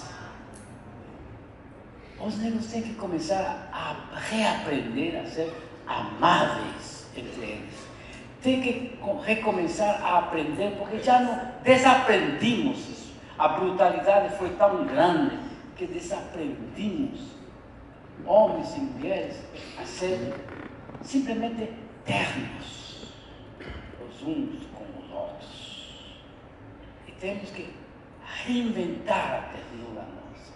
Os negros têm que começar a reaprender a ser amáveis entre eles. Tem que recomeçar a aprender, porque já não desaprendimos isso. A brutalidade foi tão grande que desaprendimos, homens e mulheres, a ser simplesmente ternos, os uns com os outros. E temos que reinventar a ternura nossa.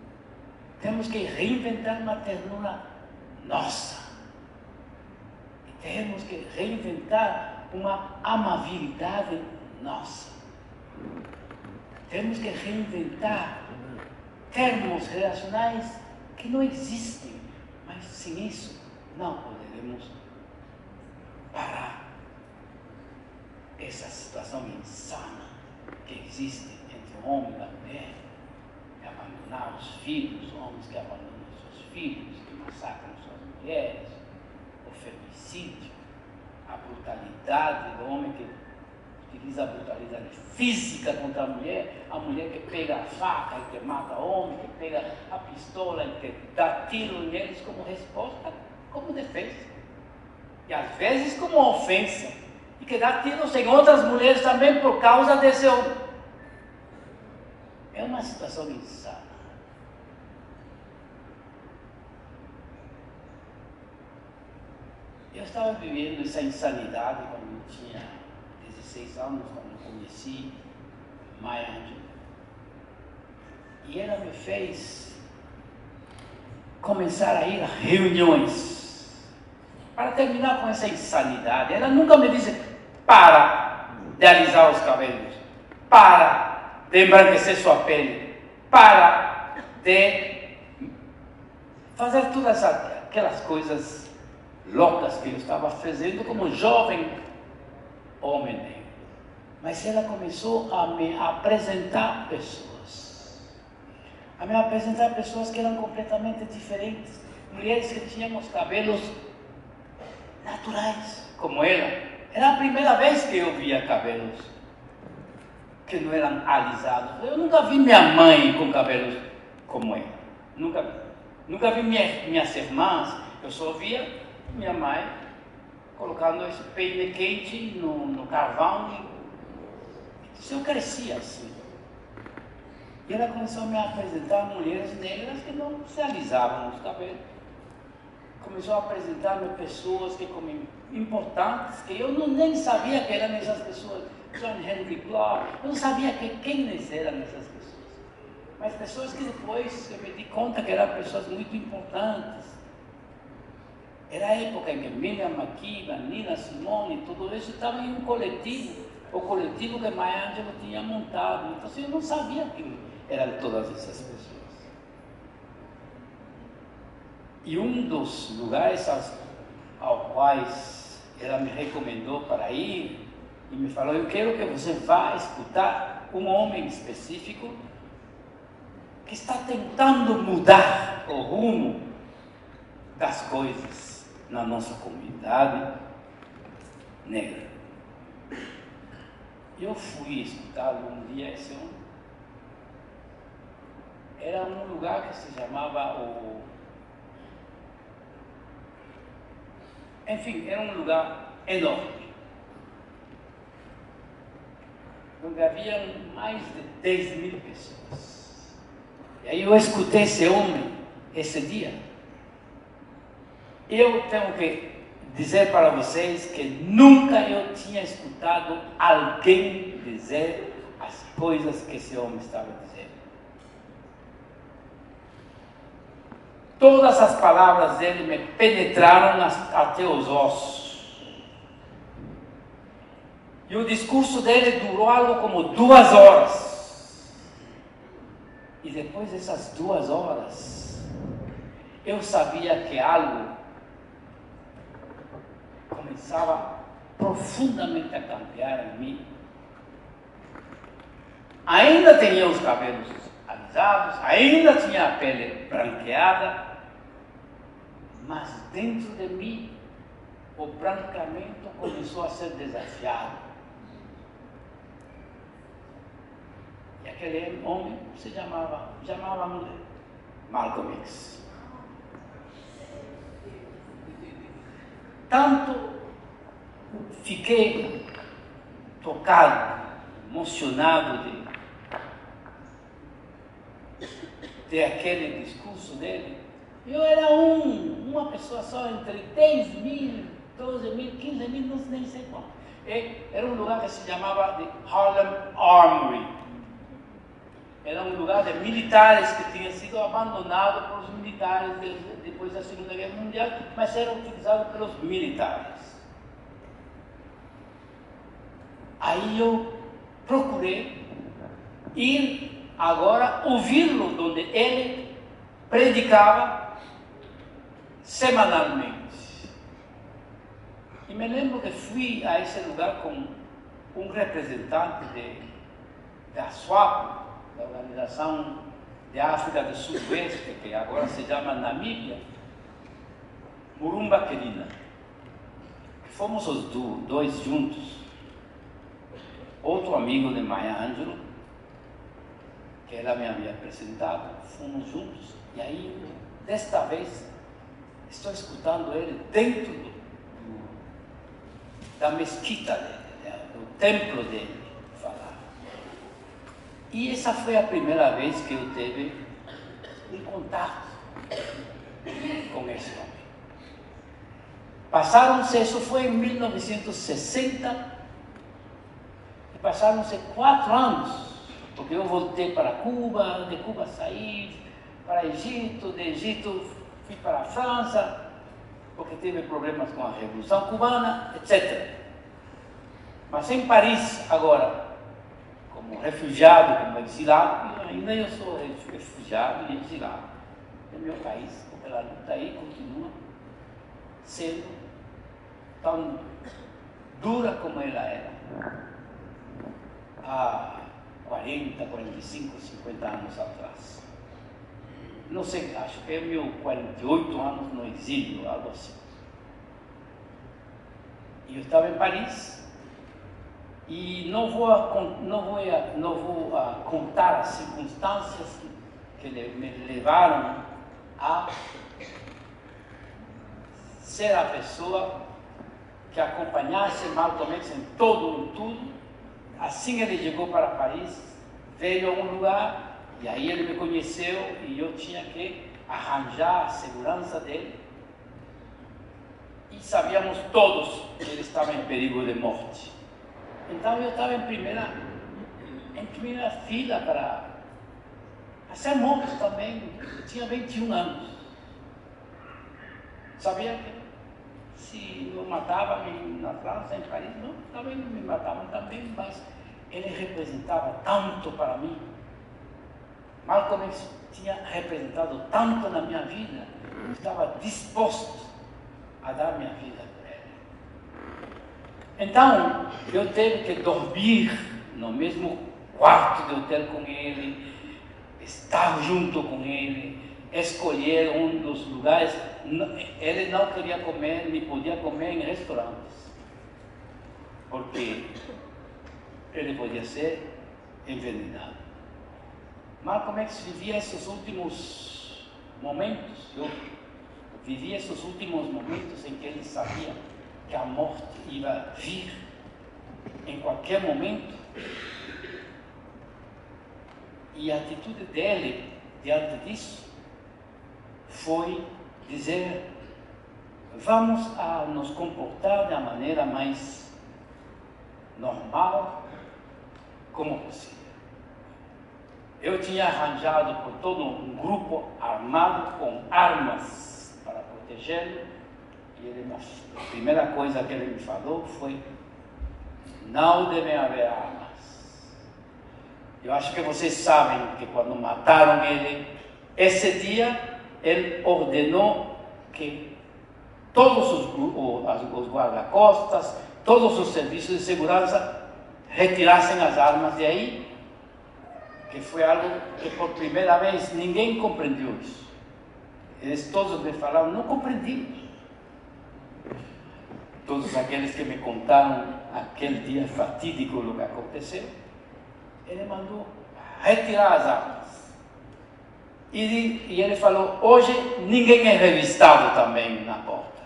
Temos que reinventar uma ternura nossa. E Temos que reinventar uma amabilidade nossa. Temos que reinventar termos relacionais que não existem, mas sem isso não poderemos parar essa situação insana que existe entre o homem e a mulher, de abandonar os filhos, homens que abandonam seus filhos, que massacram suas mulheres, o feminicídio, a brutalidade do homem que utiliza a brutalidade física contra a mulher que pega a faca e que mata o homem, que pega a pistola e que dá tiro neles como resposta, como defesa. E às vezes como ofensa. E que dá tiros em outras mulheres também por causa desse homem. É uma situação insana. Eu estava vivendo essa insanidade quando eu tinha 16 anos, quando eu conheci Maya Angelou. E ela me fez começar a ir a reuniões para terminar com essa insanidade. Ela nunca me disse: para de alisar os cabelos, para de embranquecer sua pele, para de fazer todas aquelas coisas loucas que eu estava fazendo como jovem homem negro. Mas ela começou a me apresentar pessoas, que eram completamente diferentes, mulheres que tinham os cabelos naturais, como ela. Era a primeira vez que eu via cabelos que não eram alisados. Eu nunca vi minha mãe com cabelos como ela. Nunca vi. Nunca vi minhas irmãs. Eu só via minha mãe colocando esse peine quente no carvão. Eu crescia assim. E ela começou a me apresentar mulheres negras que não se alisavam os cabelos. Começou a apresentar-me pessoas que como importantes, que eu nem sabia que eram essas pessoas. John Henry Clark, eu não sabia quem eram essas pessoas. Mas pessoas que depois eu me di conta que eram pessoas muito importantes. Era a época em que Miriam Makeba, Nina Simone, tudo isso estava em um coletivo, o coletivo que Maya Angelou tinha montado. Então eu não sabia quem eram todas essas pessoas. E um dos lugares ao quais ela me recomendou para ir, e me falou: eu quero que você vá escutar um homem específico que está tentando mudar o rumo das coisas na nossa comunidade negra. Eu fui escutá-lo um dia, esse homem. Era um lugar que se chamava Enfim, era um lugar enorme, onde havia mais de 10.000 pessoas. E aí eu escutei esse homem esse dia. Eu tenho que dizer para vocês que nunca eu tinha escutado alguém dizer as coisas que esse homem estava dizendo. Todas as palavras dele me penetraram até os ossos. E o discurso dele durou algo como 2 horas. E depois dessas 2 horas, eu sabia que algo começava profundamente a cambiar em mim. Ainda tinha os cabelos alisados, ainda tinha a pele branqueada, mas dentro de mim o branqueamento começou a ser desafiado. E aquele homem se chamava Malcolm X. Tanto fiquei tocado, emocionado de aquele discurso dele. Eu era uma pessoa só entre 10.000, 12.000, 15.000, nem sei quanto. Era um lugar que se chamava de Harlem Armory. Era um lugar de militares que tinha sido abandonado pelos militares depois da Segunda Guerra Mundial, mas era utilizado pelos militares. Aí eu procurei ir agora ouvi-lo, onde ele predicava semanalmente. E me lembro que fui a esse lugar com um representante da SWAPO, da Organização de África do Sudoeste, que agora se chama Namíbia, Murumba Querida. Fomos os dois juntos. Outro amigo de Maya Angelou, que ela me havia apresentado, fomos juntos. E aí, desta vez, estou escutando ele dentro da mesquita dele, do templo dele, falar. E essa foi a primeira vez que eu tive um contato com esse homem. Passaram-se, isso foi em 1960, e passaram-se 4 anos, porque eu voltei para Cuba, de Cuba saí para Egito, de Egito fui para a França, porque tive problemas com a Revolução Cubana, etc. Mas em Paris, agora, como refugiado, como exilado, ainda eu sou refugiado e exilado do meu país, porque a luta aí continua sendo tão dura como ela era há 40, 45, 50 anos atrás. Não sei, acho que é meu 48 anos no exílio, algo assim. E eu estava em Paris e não vou contar as circunstâncias que me levaram a ser a pessoa que acompanhasse Malcolm X em tudo. Assim ele chegou para Paris, veio a um lugar, e aí ele me conheceu e eu tinha que arranjar a segurança dele. E sabíamos todos que ele estava em perigo de morte. Então eu estava em primeira fila para ser morto também. Eu tinha 21 anos. Sabia que se eu matava na França, em Paris, não, também me matavam também, mas ele representava tanto para mim. Malcolm X tinha representado tanto na minha vida, eu estava disposto a dar minha vida por ele. Então, eu tive que dormir no mesmo quarto de hotel com ele, estar junto com ele, escolher um dos lugares. Ele não queria comer, nem podia comer em restaurantes, porque ele podia ser envenenado. Malcolm X vivia esses últimos momentos, eu vivia esses últimos momentos em que ele sabia que a morte ia vir em qualquer momento. E a atitude dele diante disso foi dizer: vamos a nos comportar da maneira mais normal como possível. Eu tinha arranjado por todo um grupo armado com armas para protegê-lo, e a primeira coisa que ele me falou foi: não devem haver armas. Eu acho que vocês sabem que quando mataram ele, esse dia ele ordenou que todos os guarda-costas, todos os serviços de segurança retirassem as armas de aí, que foi algo que por primeira vez ninguém compreendeu isso. Eles todos me falaram: não compreendimos. Todos aqueles que me contaram aquele dia fatídico o que aconteceu, ele mandou retirar as armas. E ele falou: hoje ninguém é revistado também na porta.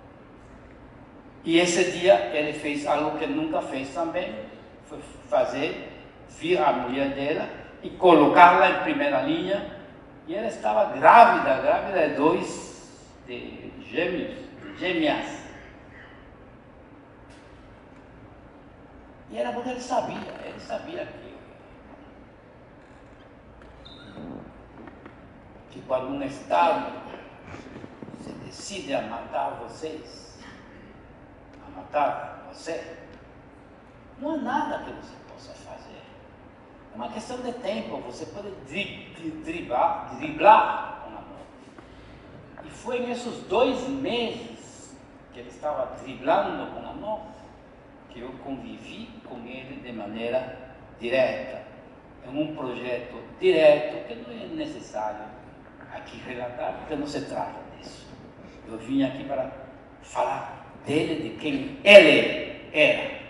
E esse dia ele fez algo que nunca fez também, foi fazer vir a mulher dela e colocá-la em primeira linha. E ela estava grávida de 2 gêmeas. E era porque ele sabia que quando um Estado se decide a matar você, Não há nada que você possa fazer. É uma questão de tempo, você pode driblar com a morte. E foi nesses 2 meses que ele estava driblando com a morte que eu convivi com ele de maneira direta. É um projeto direto que não é necessário aqui relatar, porque não se trata disso. Eu vim aqui para falar dele, de quem ele era.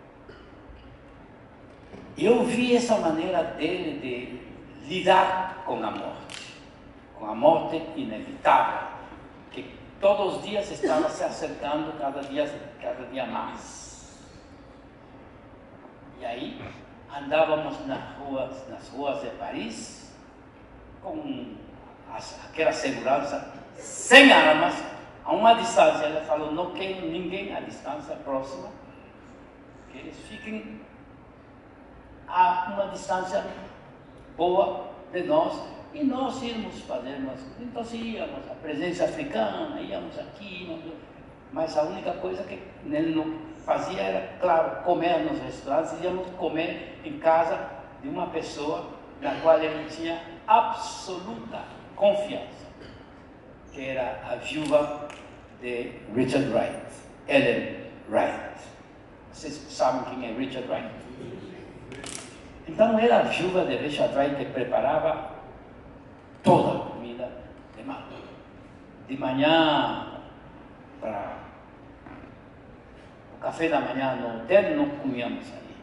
Eu vi essa maneira dele de lidar com a morte inevitável, que todos os dias estava se acercando cada dia mais. E aí andávamos nas ruas de Paris com aquela segurança, sem armas, a uma distância. Ela falou, não quero ninguém à distância próxima, que eles fiquem a uma distância boa de nós, e nós íamos fazer umas coisas. Então íamos, a presença africana, íamos aqui, mas a única coisa que ele não fazia era, claro, comer nos restaurantes. Íamos comer em casa de uma pessoa na qual ele tinha absoluta confiança, que era a viúva de Richard Wright, Ellen Wright. Vocês sabem quem é Richard Wright? Então era a viúva de Richard Wright que preparava toda a comida de Malcolm. De manhã, para o café da manhã no hotel, não comíamos ali.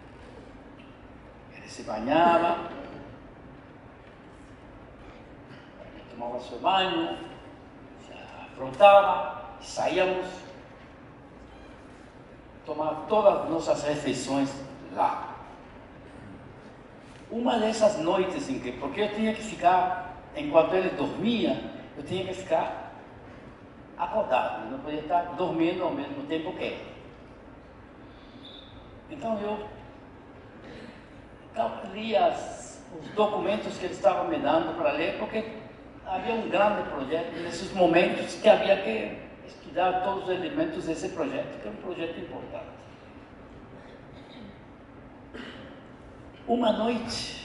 Ele se banhava, tomava seu banho, se aprontava, saíamos, tomava todas as nossas refeições lá. Uma dessas noites em que, porque eu tinha que ficar, enquanto ele dormia, eu tinha que ficar acordado, eu não podia estar dormindo ao mesmo tempo que ele. Então eu lia os documentos que ele estava me dando para ler, porque havia um grande projeto nesses momentos que havia que estudar todos os elementos desse projeto, que é um projeto importante. Uma noite,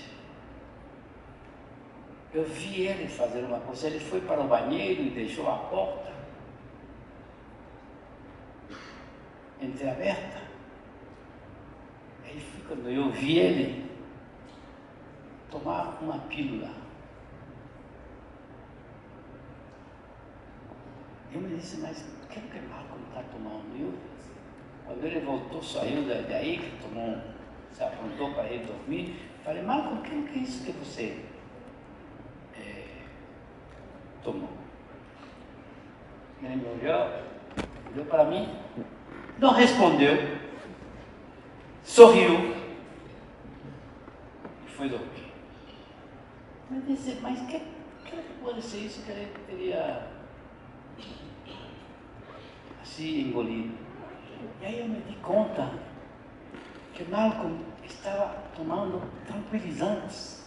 eu vi ele fazer uma coisa. Ele foi para o banheiro e deixou a porta entreaberta. Aí quando eu vi ele tomar uma pílula, eu me disse, mas o que Malcolm está tomando? Quando ele voltou, saiu daí, que tomou, se aprontou para ir dormir, falei, Malcolm, o que é isso que você tomou? Ele me olhou para mim, não respondeu, sorriu e foi dormir. Eu disse, mas que pode ser isso que ele teria assim engolido? E aí eu me di conta que Malcolm estava tomando tranquilizantes.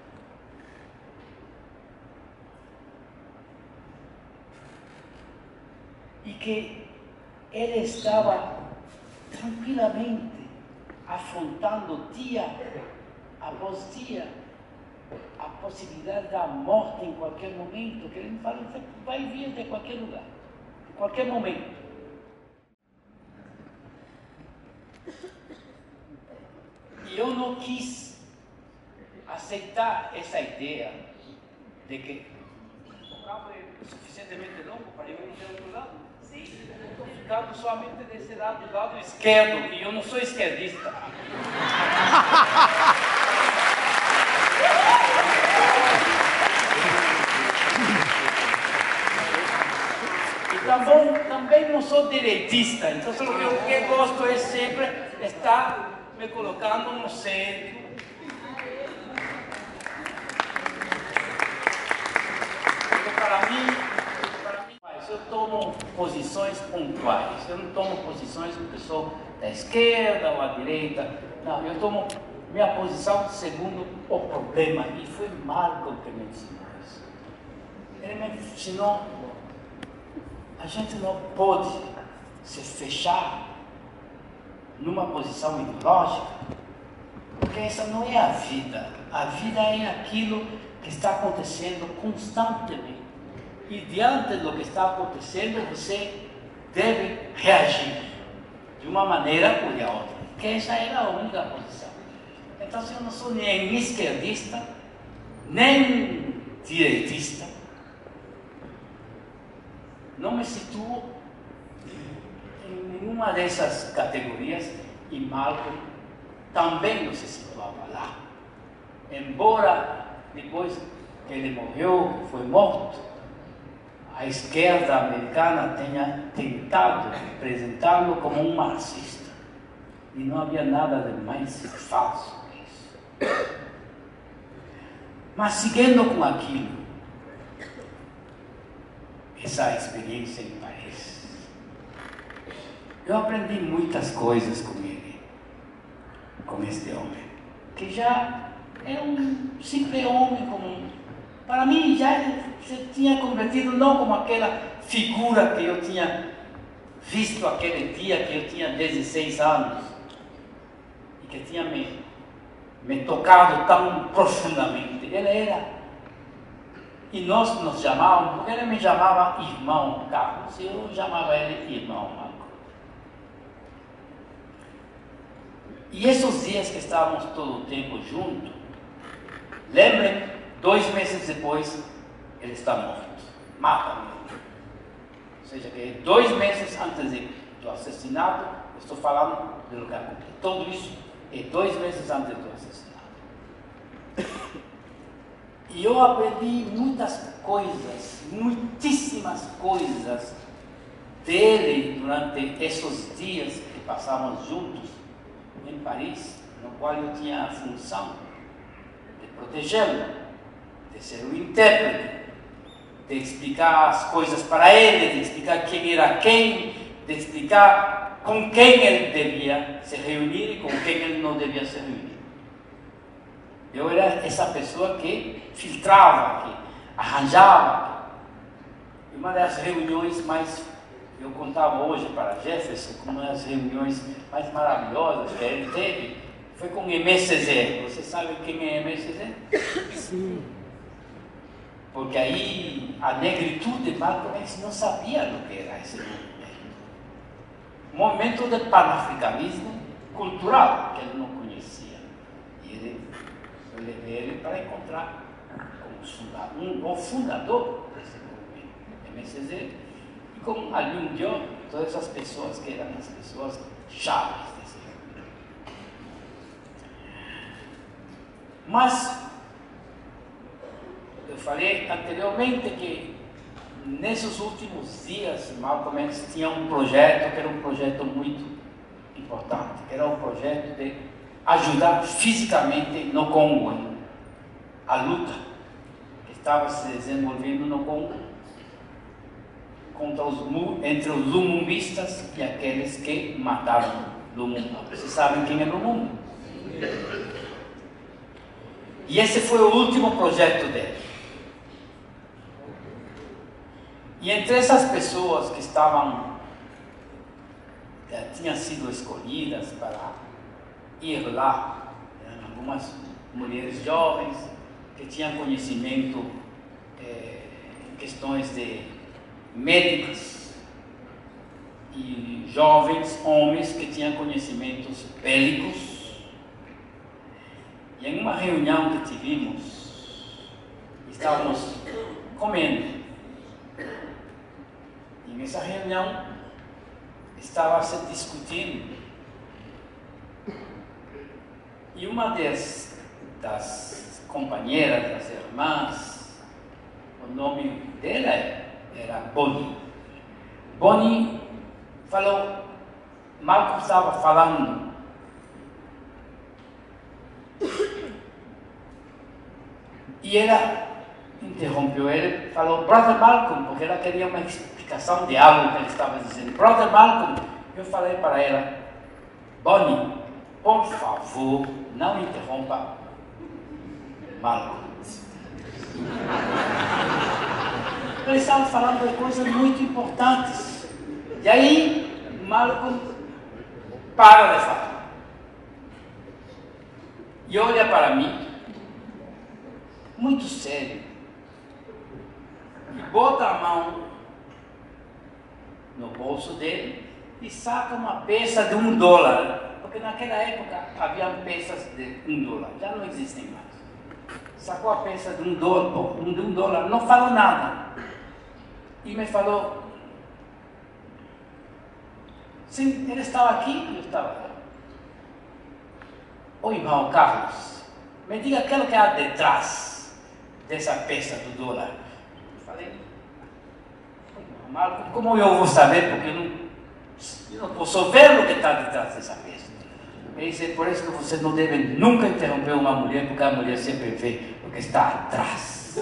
E que ele estava tranquilamente afrontando dia após dia a possibilidade da morte em qualquer momento, que ele fala, vai vir de qualquer lugar, em qualquer momento. E eu não quis aceitar essa ideia de que o cabo é suficientemente longo para eu ir do outro lado. Sim. Eu estou ficando somente desse lado, do lado esquerdo, e eu não sou esquerdista. E também não sou direitista, então o que eu gosto é sempre estar me colocando no centro. Porque para mim, eu tomo posições pontuais, eu não tomo posições que eu sou da esquerda ou à direita, não, eu tomo minha posição segundo o problema, e foi Malcolm que me ensinou isso. Ele me ensinou, a gente não pode se fechar numa posição ideológica, porque essa não é a vida. A vida é aquilo que está acontecendo constantemente. E diante do que está acontecendo, você deve reagir de uma maneira ou de outra, porque essa era a única posição. Então, eu não sou nem esquerdista, nem direitista, não me situo em nenhuma dessas categorias, e Malcolm também não se situava lá. Embora depois que ele morreu, foi morto, a esquerda americana tenha tentado apresentá-lo como um marxista. E não havia nada de mais falso que isso. Mas seguindo com aquilo, essa experiência em Paris, eu aprendi muitas coisas com ele, com este homem, que já era um simples homem comum. Para mim, já se tinha convertido não como aquela figura que eu tinha visto aquele dia que eu tinha 16 anos e que tinha me tocado tão profundamente. Ele era, e nós nos chamávamos, porque ele me chamava irmão Carlos, e eu chamava ele irmão Marco. E esses dias que estávamos todo o tempo juntos, lembrem, 2 meses depois, ele está morto. Mata-me. Ou seja, que 2 meses antes do assassinato, eu estou falando do lugar. Tudo isso é 2 meses antes do assassinato. E eu aprendi muitas coisas, muitíssimas coisas dele durante esses dias que passamos juntos em Paris, no qual eu tinha a função de protegê-lo, de ser o intérprete, de explicar as coisas para ele, de explicar quem era quem, de explicar com quem ele devia se reunir e com quem ele não devia se reunir. Eu era essa pessoa que filtrava, que arranjava. E uma das reuniões mais, eu contava hoje para Jefferson, uma das reuniões mais maravilhosas que ele teve, foi com Aimé Césaire. Você sabe quem é Aimé Césaire? Sim. Porque aí a negritude de Malcolm X não sabia do que era esse movimento. Um momento de panafricanismo cultural que ele não conhecia. E eu levei ele para encontrar o fundador desse movimento, Aimé Césaire, e com Alioune Diop, todas essas pessoas que eram as pessoas chaves desse movimento. Mas eu falei anteriormente que nesses últimos dias Malcolm X tinha um projeto que era um projeto muito importante, que era um projeto de ajudar fisicamente no Congo, a luta que estava se desenvolvendo no Congo entre os lumumbistas e aqueles que mataram Lumumba. Vocês sabem quem é Lumumba? E esse foi o último projeto dele. E entre essas pessoas que tinham sido escolhidas para ir lá, eram algumas mulheres jovens que tinham conhecimento em questões de médicos, e jovens homens que tinham conhecimentos bélicos. E em uma reunião que tivemos, estávamos comendo. E nessa reunião estava se discutindo. E uma das companheiras, das irmãs, o nome dela era Bonnie. Bonnie falou, Malcolm estava falando. E ela interrompeu ele, falou, Brother Malcolm, porque ela queria uma explicação de algo que ele estava dizendo. Brother Malcolm, eu falei para ela, Bonnie, por favor, não interrompa Malcolm. Eles estavam falando de coisas muito importantes. E aí, Malcolm para de falar. E olha para mim, muito sério, e bota a mão no bolso dele e saca uma peça de $1. Porque naquela época havia peças de $1, já não existem mais. Sacou a peça de $1, não falou nada. E me falou, sim, ele estava aqui e eu estava lá. Ô irmão Carlos, me diga aquilo que há detrás dessa peça do $1. Eu falei, Marco, como eu vou saber, porque eu não posso ver o que está detrás dessa peça. Ele disse, por isso que você não deve nunca interromper uma mulher, porque a mulher sempre vê o que está atrás.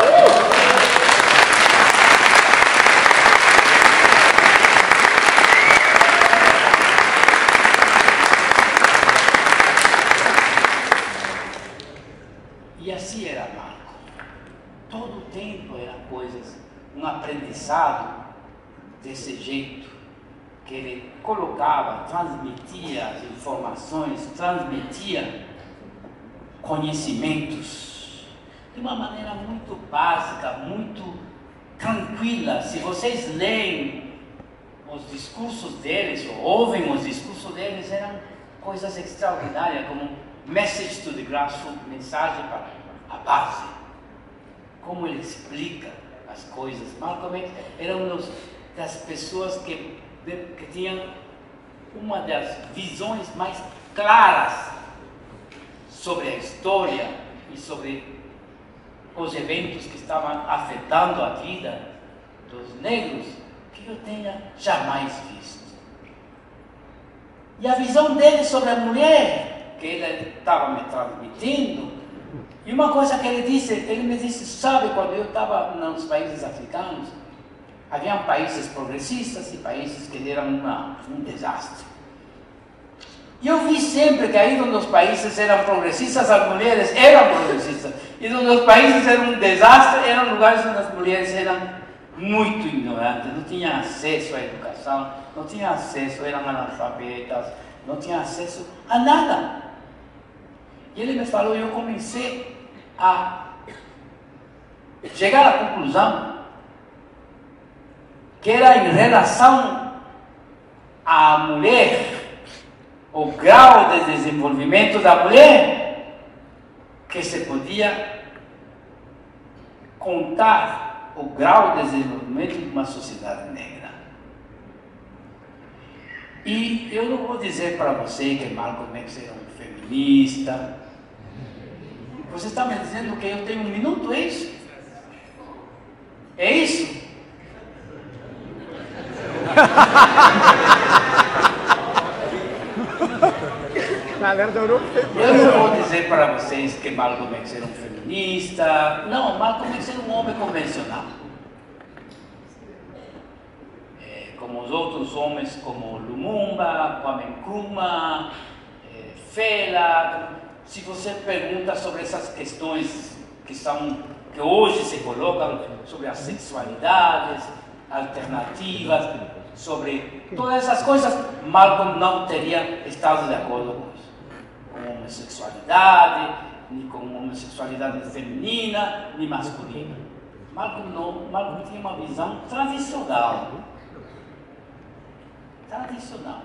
E assim era Marco. Todo o tempo eram coisas, um aprendizado desse jeito, que ele colocava, transmitia as informações, transmitia conhecimentos de uma maneira muito básica, muito tranquila. Se vocês leem os discursos deles, ou ouvem os discursos deles, eram coisas extraordinárias, como Message to the Grassroots, mensagem para a base. Como ele explica as coisas. Malcolm X era uma das pessoas que tinham uma das visões mais claras sobre a história e sobre os eventos que estavam afetando a vida dos negros que eu tenha jamais visto. E a visão dele sobre a mulher que ele estava me transmitindo, e uma coisa que ele me disse, sabe, quando eu estava nos países africanos, havia países progressistas e países que eram um desastre. E eu vi sempre que aí onde os países eram progressistas, as mulheres eram progressistas. E onde os países eram um desastre, eram lugares onde as mulheres eram muito ignorantes, não tinham acesso à educação, não tinham acesso, eram analfabetas, não tinham acesso a nada. E ele me falou, e eu comecei a chegar à conclusão que era em relação à mulher, o grau de desenvolvimento da mulher, que se podia contar o grau de desenvolvimento de uma sociedade negra. E eu não vou dizer para você que Malcolm X era um feminista. Você está me dizendo que eu tenho 1 minuto, é isso? É isso? Eu não vou dizer para vocês que Malcolm X era um feminista. Não, Malcolm X era um homem convencional. Como os outros homens, como Lumumba, Kwame Nkrumah, Fela. Se você pergunta sobre essas questões que hoje se colocam sobre as sexualidades alternativas, sobre todas essas coisas, Malcolm não teria estado de acordo com isso. Com homossexualidade, nem com homossexualidade feminina, nem masculina. Malcolm não, Malcolm tinha uma visão tradicional. Tradicional.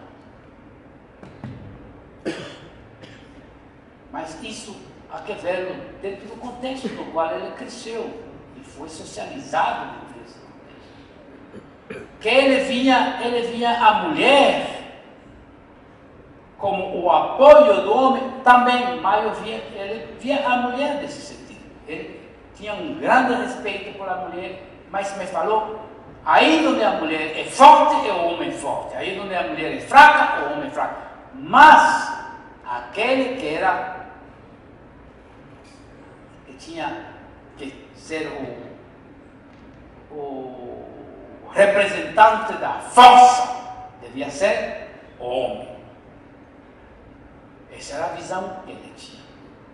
Mas isso há que ver dentro do contexto no qual ele cresceu e foi socializado dentro desse contexto. Que ele via a mulher como o apoio do homem também, mas ele via a mulher desse sentido. Ele tinha um grande respeito por a mulher, mas me falou, aí onde a mulher é forte, é o homem forte. Aí onde a mulher é fraca, é o homem fraco. Mas aquele que tinha que ser o representante da força, devia ser o homem. Essa era a visão que ele tinha.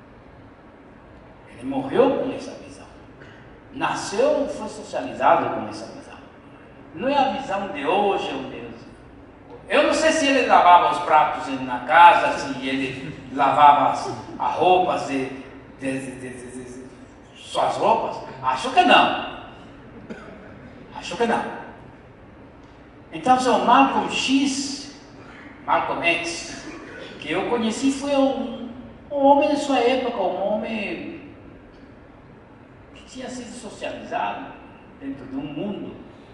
Ele morreu com essa visão. Nasceu e foi socializado com essa visão. Não é a visão de hoje, Eu não sei se ele lavava os pratos na casa, se ele lavava as roupas suas roupas. Acho que não. Acho que não. Então, o Malcolm X, que eu conheci, foi um homem de sua época, um homem que tinha sido socializado dentro de um mundo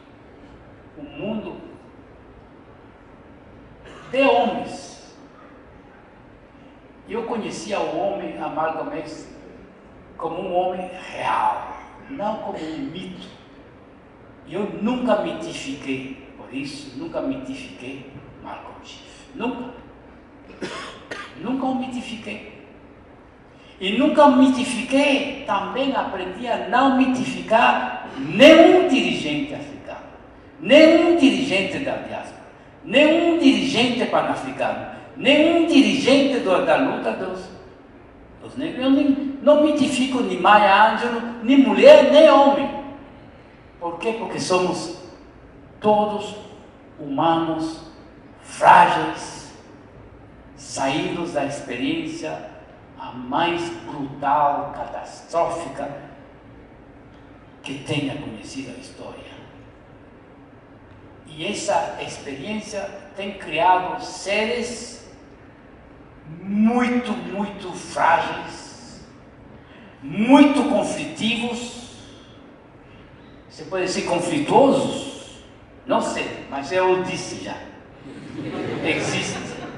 de homens. Eu conhecia o homem, a Malcolm X, como um homem real, não como um mito. Eu nunca mitifiquei, por isso, nunca mitifiquei Malcolm X. Nunca. Nunca o mitifiquei. E nunca o mitifiquei, também aprendi a não mitificar nenhum dirigente africano, nenhum dirigente da diáspora, nenhum dirigente pan-africano, nenhum dirigente da luta dos negros. Eu não mitifico nem Maya Angelou, nem mulher, nem homem. Por quê? Porque somos todos humanos frágeis, saídos da experiência a mais brutal, catastrófica que tenha conhecido a história. E essa experiência tem criado seres muito, muito frágeis, muito conflitivos. Você pode ser conflituosos? Não sei, mas eu disse já. Existe.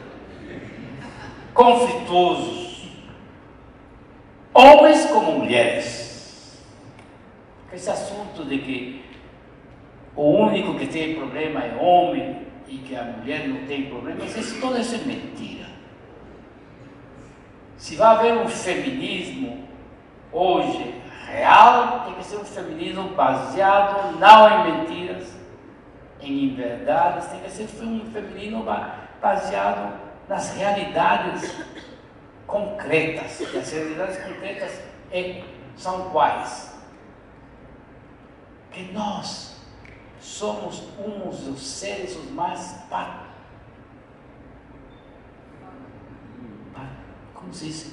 Conflituosos. Homens como mulheres. Esse assunto de que o único que tem problema é homem e que a mulher não tem problemas, toda isso é mentira. Se vai haver um feminismo hoje real, tem que ser um feminismo baseado não em mentiras, em verdades, tem que ser um feminismo baseado nas realidades concretas. E as realidades concretas são quais? Que nós somos uns dos seres os mais como se diz?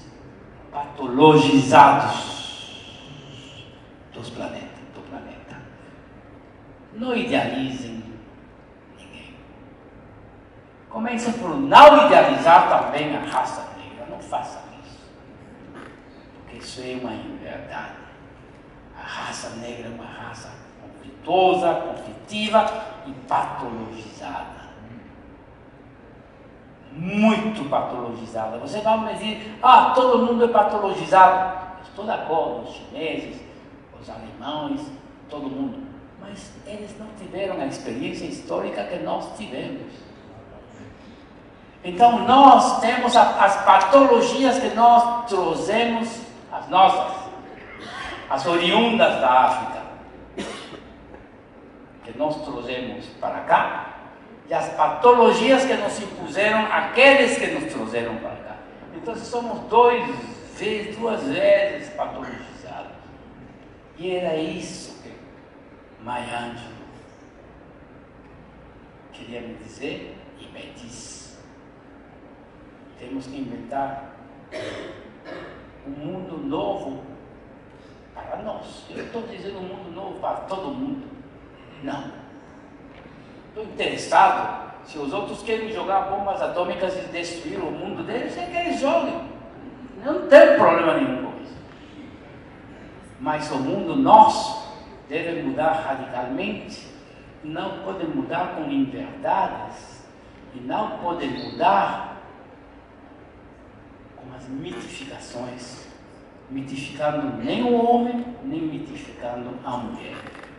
Patologizados do planeta. Não idealizem ninguém. Comece por não idealizar também a raça negra. Não façam isso. Porque isso é uma inverdade. A raça negra é uma raça conflituosa, conflitiva e patologizada. Muito patologizada. Você vai me dizer, todo mundo é patologizado. Estou de acordo, os chineses, os alemães, todo mundo. Mas eles não tiveram a experiência histórica que nós tivemos. Então nós temos as patologias que nós trouxemos, as nossas, as oriundas da África, que nós trouxemos para cá, e as patologias que nos impuseram aqueles que nos trouxeram para cá. Então somos duas vezes patologizados. E era isso que Maya Angelou queria me dizer e me disse. Temos que inventar um mundo novo para nós. Eu estou dizendo um mundo novo para todo mundo. Não. Estou interessado. Se os outros querem jogar bombas atômicas e destruir o mundo deles, é que eles joguem. Não tem problema nenhum com isso. Mas o mundo nosso deve mudar radicalmente. Não pode mudar com inverdades. E não pode mudar com as mitificações. Mitificando nem o homem, nem mitificando a mulher.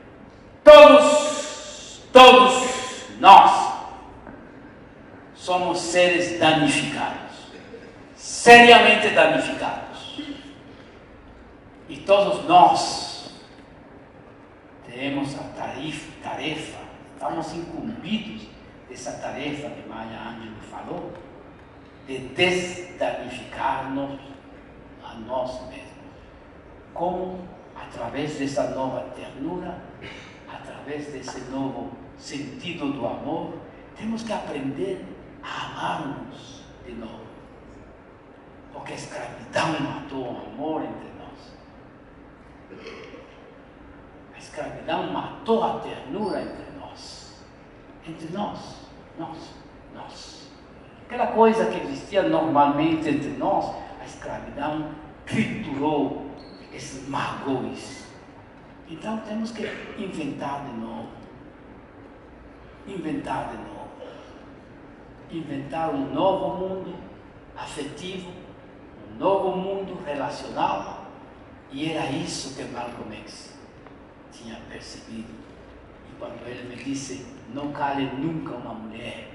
Todos nós somos seres danificados, seriamente danificados. E todos nós temos a tarefa, estamos incumbidos dessa tarefa que Maya Angelou falou, de desdanificar-nos a nós mesmos. Como? Através dessa nova ternura, através desse novo sentido do amor, temos que aprender a amar-nos de novo. Porque a escravidão matou o amor entre nós. A escravidão matou a ternura entre nós. Entre nós. Aquela coisa que existia normalmente entre nós, a escravidão triturou, esmagou isso. Então temos que inventar de novo. Inventar um novo mundo afetivo, um novo mundo relacional. E era isso que Malcolm X tinha percebido. E quando ele me disse, não cale nunca uma mulher.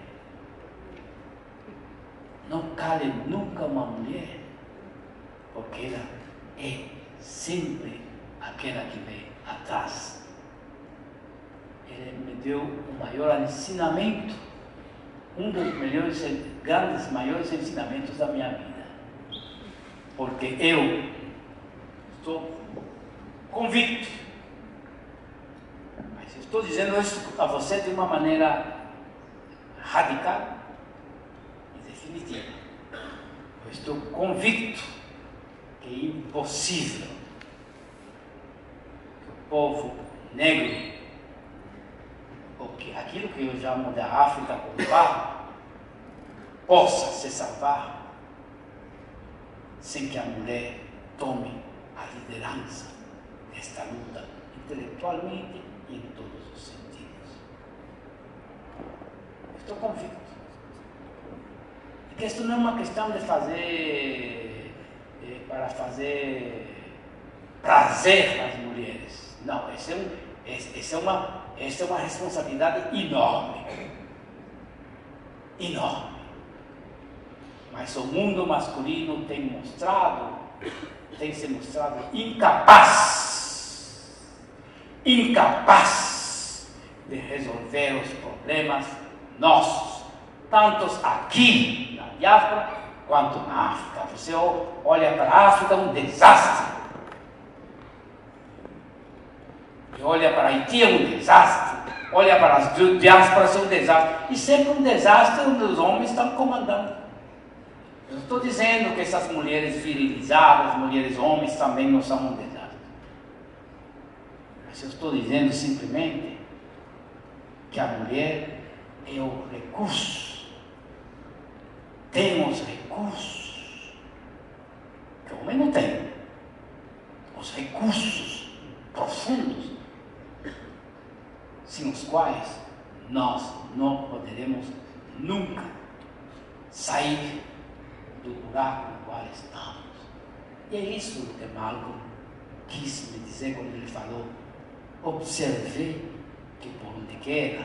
Não cale nunca uma mulher, porque ela é sempre aquela que vem atrás. Ele me deu o maior ensinamento, um dos maiores ensinamentos da minha vida. Porque eu estou convicto, mas eu estou dizendo isso a você de uma maneira radical e definitiva. Eu estou convicto que é impossível que o povo negro, ou que aquilo que eu chamo da África como barro, possa se salvar sem que a mulher tome a liderança desta luta, intelectualmente e em todos os sentidos. Estou convicto. Porque isso não é uma questão de fazer, para fazer prazer às mulheres. Não, essa é uma responsabilidade enorme. Enorme. Mas o mundo masculino tem se mostrado incapaz de resolver os problemas nossos, tanto aqui na diáspora quanto na África. Você olha para a África, um desastre. Olha para Haiti, é um desastre. Olha para as diásporas, é um desastre. E sempre um desastre onde os homens estão comandando. Eu estou dizendo que essas mulheres virilizadas, mulheres homens, também não são um desastre. Mas eu estou dizendo simplesmente que a mulher é o recurso. Tem os recursos que o homem não tem. Os recursos profundos, sem os quais nós não poderemos nunca sair do buraco no qual estamos. E é isso que Malcolm quis me dizer quando ele falou: observei que por onde quer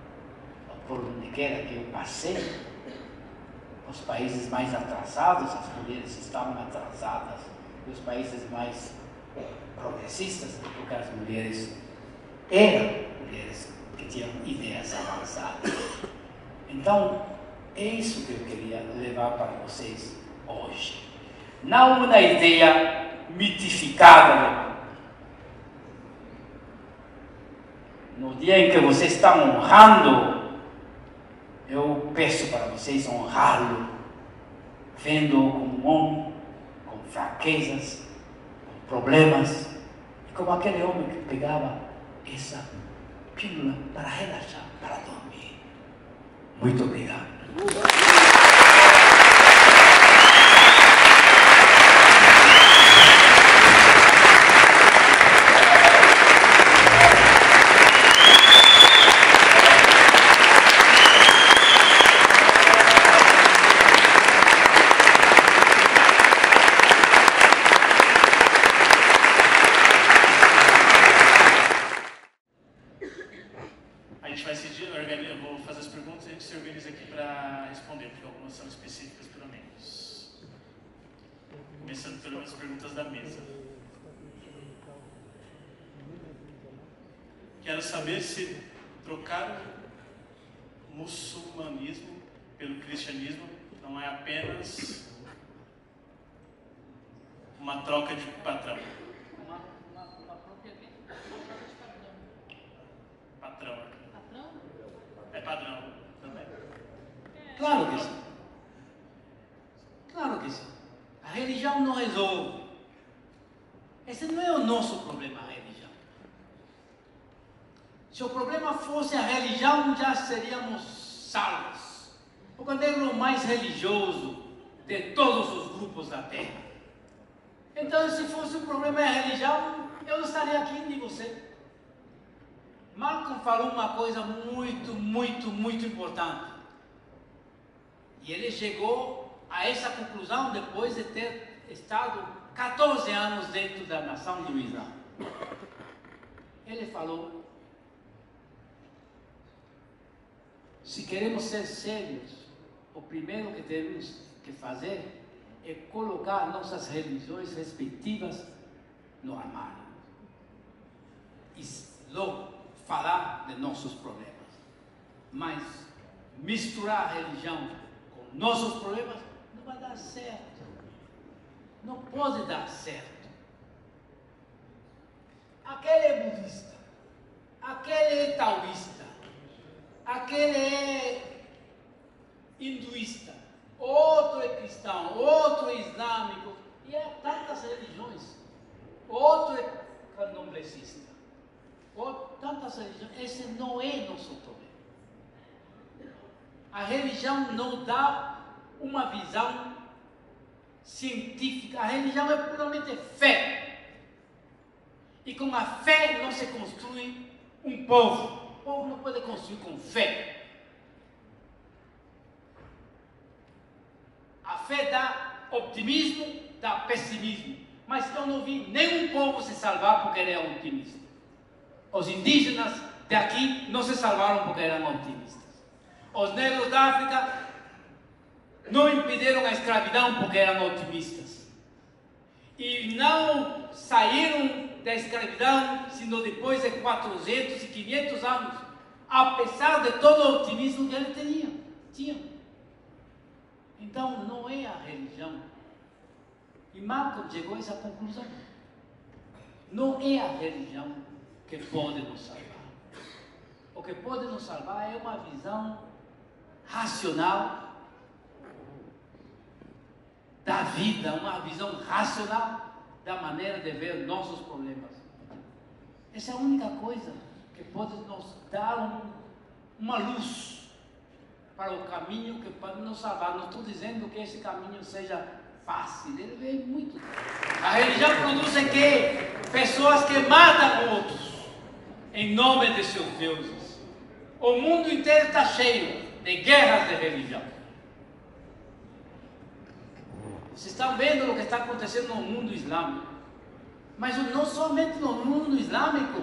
que eu passei, os países mais atrasados, as mulheres estavam atrasadas, e os países mais progressistas, porque as mulheres eram mulheres que tinham ideias avançadas. Então, é isso que eu queria levar para vocês hoje. Não uma ideia mitificada. No dia em que vocês estão honrando, eu peço para vocês honrá-lo, vendo-o como um homem, com fraquezas, com problemas, e como aquele homem que pegava essa pílula para relaxar, para dormir. Muito obrigado. A gente vai seguir, eu vou fazer as perguntas e a gente se organiza aqui para responder, porque algumas são específicas pelo menos. Começando pelas perguntas da mesa. Quero saber se trocar o muçulmanismo pelo cristianismo não é apenas uma troca de patrão. Patrão. É padrão também. Claro que sim. Claro que sim. A religião não resolve. Esse não é o nosso problema, a religião. Se o problema fosse a religião, já seríamos salvos. Porque o negro é o mais religioso de todos os grupos da Terra. Então, se fosse o problema a religião, eu não estaria aqui nem você. Malcolm falou uma coisa muito importante. E ele chegou a essa conclusão depois de ter estado 14 anos dentro da nação do Islã. Ele falou: se queremos ser sérios, o primeiro que temos que fazer é colocar nossas religiões respectivas no armário. E logo falar de nossos problemas. Mas misturar a religião com nossos problemas não vai dar certo. Não pode dar certo. Aquele é budista, aquele é taoísta, aquele é hinduísta, outro é cristão, outro é islâmico, e há tantas religiões. Outro é candomblessista, tantas religiões. Esse não é nosso problema. A religião não dá uma visão científica. A religião é puramente fé. E com a fé não se construi um povo. O povo não pode construir com fé. A fé dá optimismo, dá pessimismo. Mas eu não vi nenhum povo se salvar porque era otimista. Os indígenas daqui não se salvaram porque eram otimistas. Os negros da África não impediram a escravidão porque eram otimistas. E não saíram da escravidão sino depois de 400 e 500 anos, apesar de todo o otimismo que eles tinham. Então, não é a religião. E Malcolm chegou a essa conclusão. Não é a religião que pode nos salvar. O que pode nos salvar é uma visão racional da vida, uma visão racional da maneira de ver nossos problemas. Essa é a única coisa que pode nos dar uma luz para o caminho que pode nos salvar. Não estou dizendo que esse caminho seja fácil, ele é muito. A religião produz que pessoas que matam outros em nome de seus deuses. O mundo inteiro está cheio de guerras de religião. Vocês estão vendo o que está acontecendo no mundo islâmico. Mas não somente no mundo islâmico.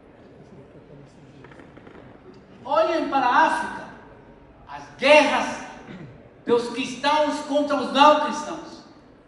Olhem para a África. As guerras dos cristãos contra os não cristãos.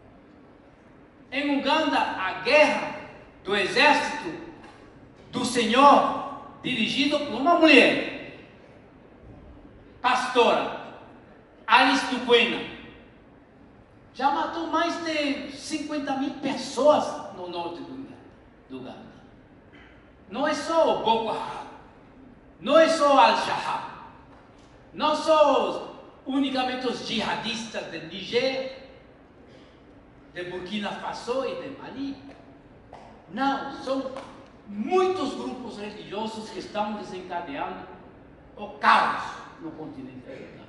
Em Uganda, a guerra do exército do Senhor, dirigido por uma mulher, pastora, Alice Tukwena, já matou mais de 50.000 pessoas no norte do Uganda. Não é só o Boko Haram, não é só o Al-Shabaab, não são unicamente os jihadistas de Niger, de Burkina Faso e de Mali. Não, são muitos grupos religiosos que estão desencadeando o caos no continente africano.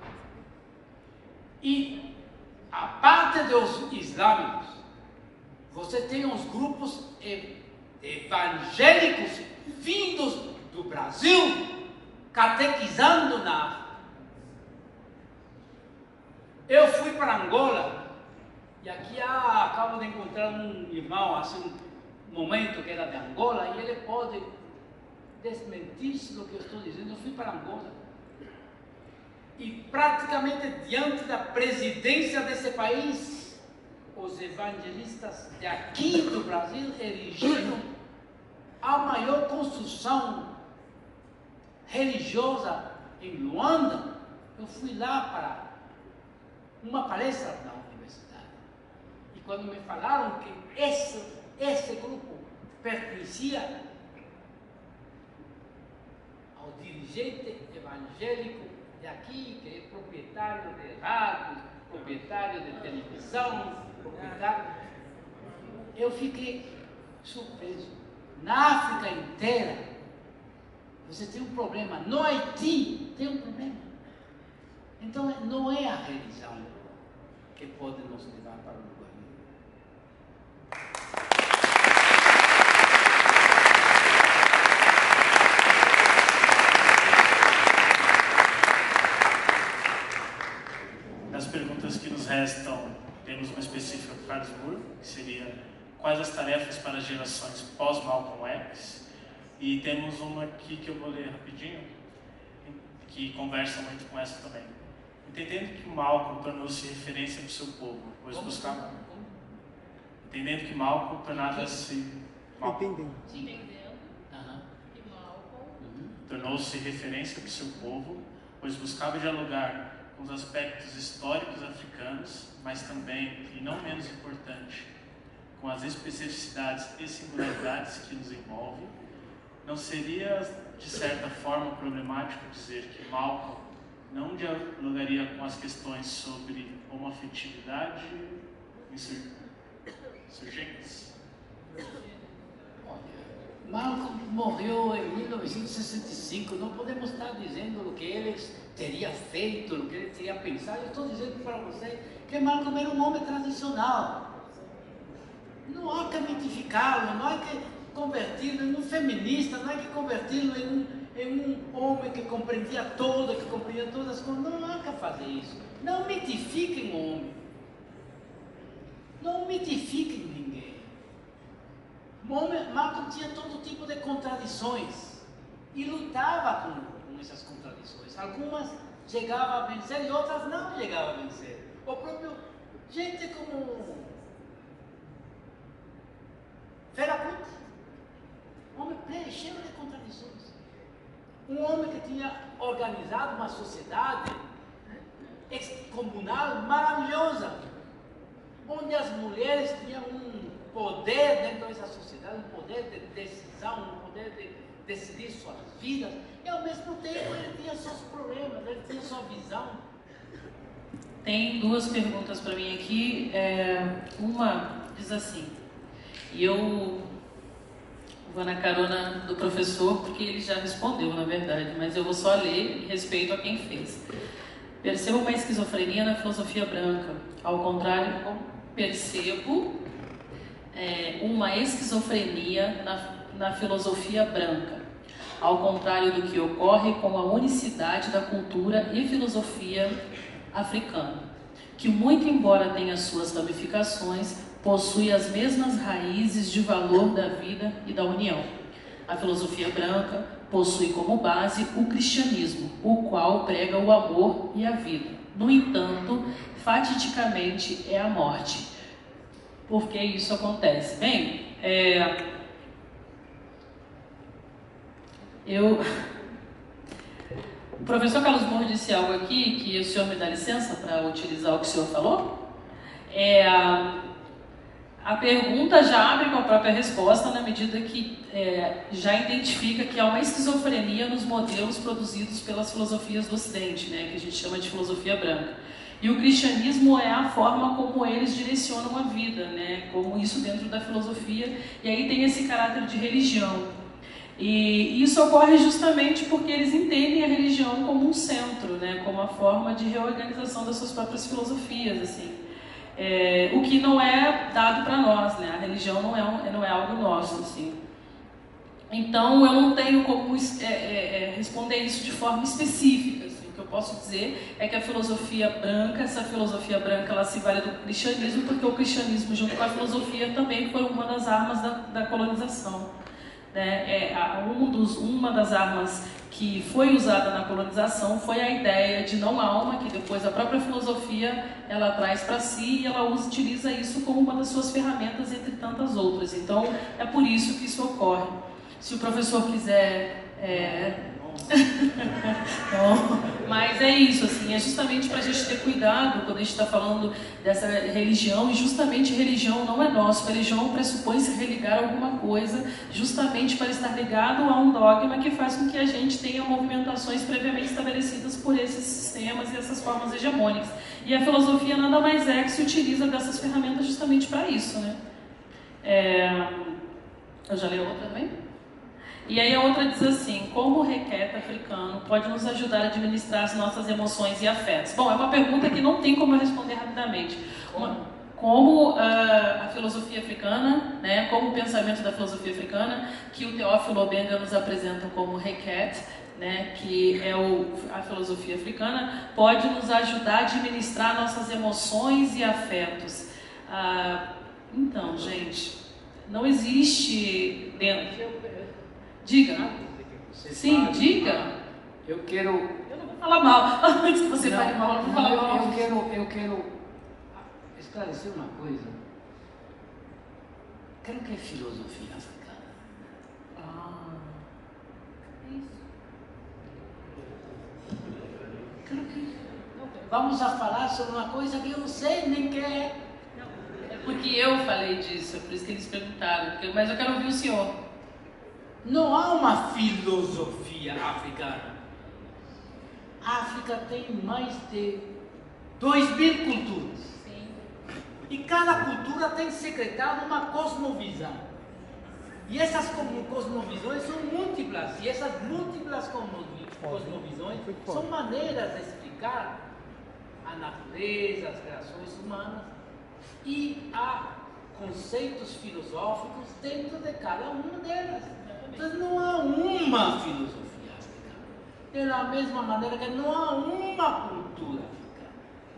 E a parte dos islâmicos, você tem uns grupos evangélicos vindos do Brasil, catequizando na África. Eu fui para Angola, e aqui acabo de encontrar um irmão, assim, um momento que era de Angola, e ele pode desmentir-se do que eu estou dizendo. Eu fui para Angola, e praticamente diante da presidência desse país, os evangelistas de aqui do Brasil erigiram a maior construção religiosa em Luanda. Eu fui lá para uma palestra da universidade, e quando me falaram que esse grupo pertencia ao dirigente evangélico de aqui, que é proprietário de rádio, proprietário de televisão, proprietário. Eu fiquei surpreso. Na África inteira, você tem um problema. No Haiti, tem um problema. Então, não é a religião que pode nos levar para o lugar. As perguntas que nos restam, temos uma específica para Carlos Moore, que seria: quais as tarefas para as gerações pós-Malcolm X? E temos uma aqui que eu vou ler rapidinho, que conversa muito com essa também. Entendendo que Malcolm tornou-se referência do seu povo, pois buscava... Entendendo que Malcolm tornava-se... Entendendo. Que Malcolm tornou-se referência do seu povo, pois buscava dialogar com os aspectos históricos africanos, mas também, e não menos importante, com as especificidades e singularidades que nos envolvem. Não seria, de certa forma, problemático dizer que Malcolm não dialogaria com as questões sobre homoafetividade insurgentes? Malcolm morreu em 1965, não podemos estar dizendo o que ele teria feito, o que ele teria pensado. Eu estou dizendo para você que Malcolm era um homem tradicional. Não há que mitificá-lo, não há que converti-lo em um feminista, não há que converti-lo em um homem que compreendia tudo, que compreendia todas as coisas. Não há que fazer isso. Não mitifiquem o homem. Não mitifiquem ninguém. Malcolm tinha todo tipo de contradições e lutava com essas contradições. Algumas chegava a vencer e outras não chegava a vencer. O próprio gente como Feragut, um homem cheio de contradições. Um homem que tinha organizado uma sociedade extracomunal maravilhosa, onde as mulheres tinham um poder dentro dessa sociedade, um poder de decisão, um poder de decidir suas vidas, e ao mesmo tempo ele tinha seus problemas, ele tinha sua visão. Tem duas perguntas para mim aqui. Uma diz assim, e eu vou na carona do professor, porque ele já respondeu, na verdade, mas eu vou só ler em respeito a quem fez. Percebo uma esquizofrenia na filosofia branca. Ao contrário, percebo uma esquizofrenia na filosofia branca, ao contrário do que ocorre com a unicidade da cultura e filosofia africana, que, muito embora tenha suas ramificações, possui as mesmas raízes de valor da vida e da união. A filosofia branca possui como base o cristianismo, o qual prega o amor e a vida. No entanto, fatidicamente é a morte. Por que isso acontece? Bem, o professor Carlos Moore disse algo aqui, que o senhor me dá licença para utilizar o que o senhor falou? A pergunta já abre com a própria resposta, na medida que já identifica que há uma esquizofrenia nos modelos produzidos pelas filosofias do Ocidente, né, que a gente chama de filosofia branca. E o cristianismo é a forma como eles direcionam a vida, né, como isso dentro da filosofia, e aí tem esse caráter de religião. E isso ocorre justamente porque eles entendem a religião como um centro, né, como uma forma de reorganização das suas próprias filosofias, assim. O que não é dado para nós, né? A religião não é algo nosso, assim. Então, eu não tenho como responder isso de forma específica. Assim. O que eu posso dizer é que a filosofia branca, essa filosofia branca, ela se vale do cristianismo, porque o cristianismo, junto com a filosofia, também foi uma das armas da colonização. Né? Uma das armas que foi usada na colonização foi a ideia de não alma, que depois a própria filosofia ela traz para si, e ela utiliza isso como uma das suas ferramentas, entre tantas outras. Então, é por isso que isso ocorre. Se o professor quiser Mas é isso, assim, é justamente para a gente ter cuidado quando a gente está falando dessa religião, e justamente religião não é nosso, religião pressupõe se religar a alguma coisa, justamente para estar ligado a um dogma que faz com que a gente tenha movimentações previamente estabelecidas por esses sistemas e essas formas hegemônicas. E a filosofia nada mais é que se utiliza dessas ferramentas justamente para isso, né? Eu já li outra também? E aí a outra diz assim: como o requete africano pode nos ajudar a administrar as nossas emoções e afetos? Bom, é uma pergunta que não tem como eu responder rapidamente. Como a filosofia africana, né, como o pensamento da filosofia africana, que o Teófilo Obenga nos apresenta como requete, né, que é a filosofia africana, pode nos ajudar a administrar nossas emoções e afetos. Então, gente, não existe dentro... Diga. Sim, diga. Eu não vou falar mal. Antes que você fale mal, eu não vou falar mal. Eu quero esclarecer uma coisa. O que é filosofia africana? Vamos a falar sobre uma coisa que eu não sei nem o que é. É porque eu falei disso, é por isso que eles perguntaram. Mas eu quero ouvir o senhor. Não há uma filosofia africana. A África tem mais de 2.000 culturas. Sim. E cada cultura tem secretado uma cosmovisão. E essas cosmovisões são múltiplas. E essas múltiplas cosmovisões são maneiras de explicar a natureza, as relações humanas. E há conceitos filosóficos dentro de cada uma delas. Então não há uma filosofia africana. Da mesma maneira que não há uma cultura africana.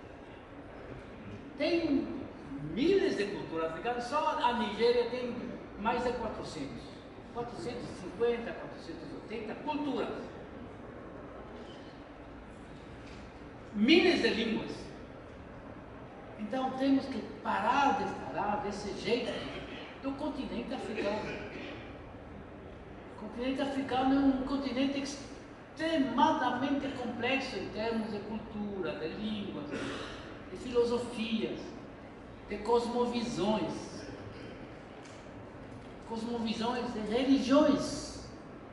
Tem milhares de culturas africanas, só a Nigéria tem mais de 450, 480 culturas. Milhares de línguas. Então temos que parar de falar desse jeito do continente africano. O continente africano é um continente extremadamente complexo em termos de cultura, de línguas, de filosofias, de cosmovisões, de religiões.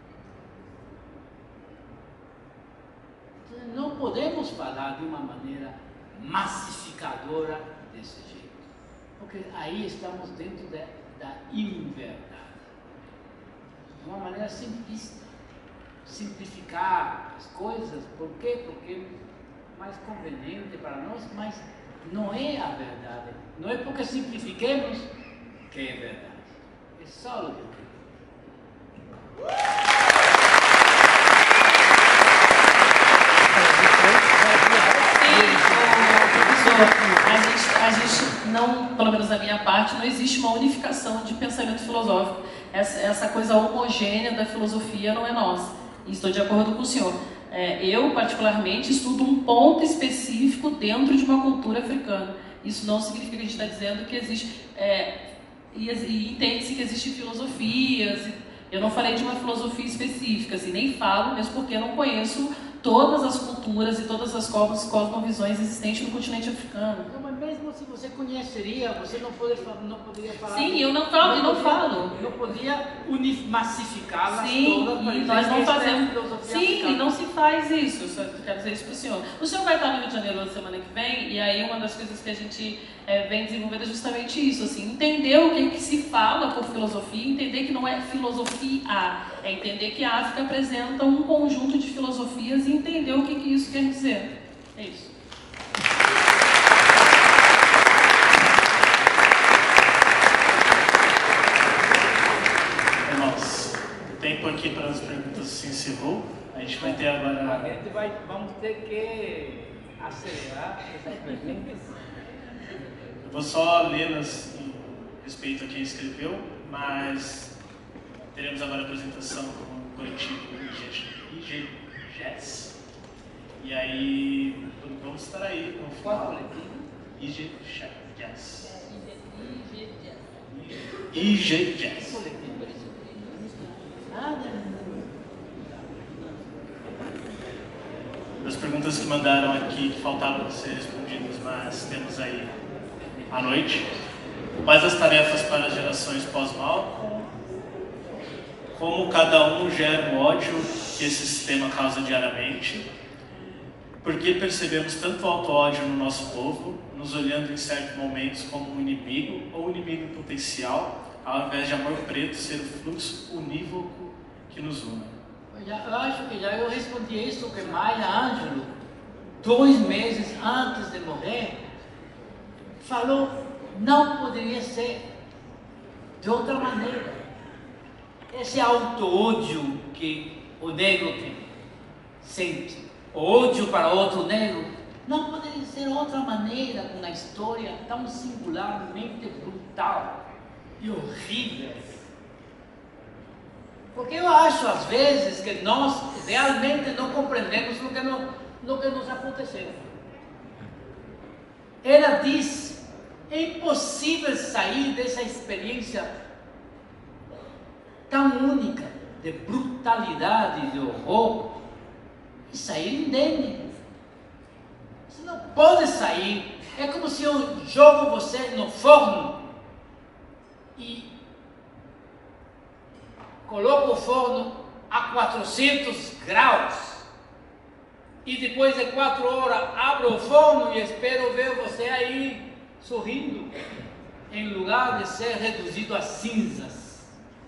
Então, não podemos falar de uma maneira massificadora desse jeito, porque aí estamos dentro da inverdade. De uma maneira simplista, simplificar as coisas. Por quê? Porque é mais conveniente para nós, mas não é a verdade. Não é porque simplifiquemos que é verdade. É só o que eu A gente não, pelo menos da minha parte, não existe uma unificação de pensamento filosófico. Essa coisa homogênea da filosofia não é nossa. E estou de acordo com o senhor. Eu, particularmente, estudo um ponto específico dentro de uma cultura africana. Isso não significa que a gente está dizendo que existe... e entende-se que existem filosofias. Eu não falei de uma filosofia específica, assim, nem falo, mesmo porque eu não conheço todas as culturas e todas as cosmovisões existentes no continente africano. Não, mas mesmo se você conheceria, você não poderia falar... Sim, eu não falo, eu não falo. Não podia massificá-las todas. Sim, e nós não fazemos... Sim, e não se faz isso, eu só quero dizer isso para o senhor. O senhor vai estar no Rio de Janeiro na semana que vem, e aí uma das coisas que a gente vem desenvolvendo é justamente isso, assim, entender o que se fala por filosofia, entender que não é filosofia, é entender que a África apresenta um conjunto de filosofias e entender o que isso quer dizer. É isso. Irmãos, o tempo aqui para as perguntas se encerrou. A gente vai ter agora... Vamos ter que acelerar essas perguntas. Eu vou só lê-las em respeito a quem escreveu, mas teremos agora a apresentação com o coletivo IGJazz. E aí, vamos estar aí no final. Qual coletivo? IGJazz. IGJazz. faltavam ser respondidas, mas temos aí à noite. Quais as tarefas para as gerações pós-Malcolm? Como cada um gera o ódio que esse sistema causa diariamente? Por que percebemos tanto auto-ódio no nosso povo, nos olhando em certos momentos como um inimigo ou inimigo potencial, ao invés de amor preto ser o fluxo unívoco que nos une? Eu acho que já eu respondi isso que Maya Angelou, 2 meses antes de morrer, falou, não poderia ser de outra maneira. Esse auto-ódio que o negro sente, o ódio para outro negro, não poderia ser outra maneira com uma história tão singularmente brutal e horrível. Porque eu acho, às vezes, que nós realmente não compreendemos o que nos aconteceu. Ela diz, é impossível sair dessa experiência tão única de brutalidade e de horror e sair indemne. Você não pode sair. É como se eu jogo você no forno e coloco o forno a 400 graus e depois de 4 horas abro o forno e espero ver você aí sorrindo, em lugar de ser reduzido a cinzas.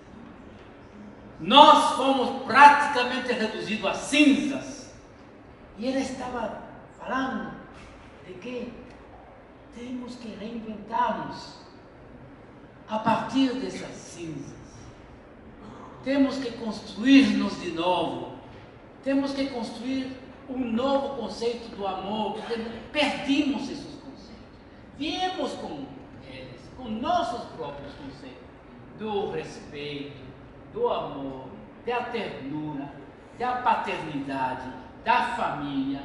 Nós fomos praticamente reduzidos a cinzas. E ela estava falando de que temos que reinventar-nos a partir dessas cinzas. Temos que construir-nos de novo. Temos que construir um novo conceito do amor, porque perdemos esses conceitos. Viemos com eles, com nossos próprios conceitos, do respeito, do amor, da ternura, da paternidade, da família.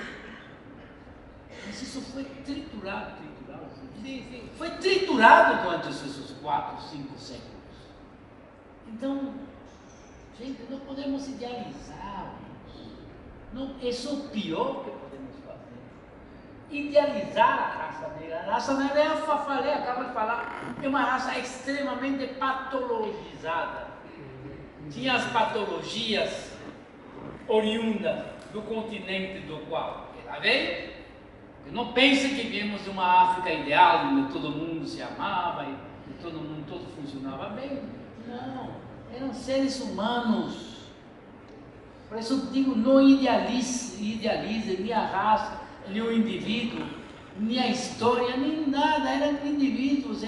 Mas isso foi triturado. Foi triturado durante esses 4, 5 séculos. Então, gente, não podemos idealizar. Não, isso é o pior que podemos fazer. Idealizar a raça negra. A raça negra, eu falei, acabo de falar, é uma raça extremamente patologizada. Tinha as patologias oriundas do continente do qual ela veio. Não pense que viemos de uma África ideal, onde todo mundo se amava e tudo funcionava bem. Não, eram seres humanos. Por isso eu digo, não idealize nem a raça, nem o indivíduo, nem a história, nem nada. Eram indivíduos.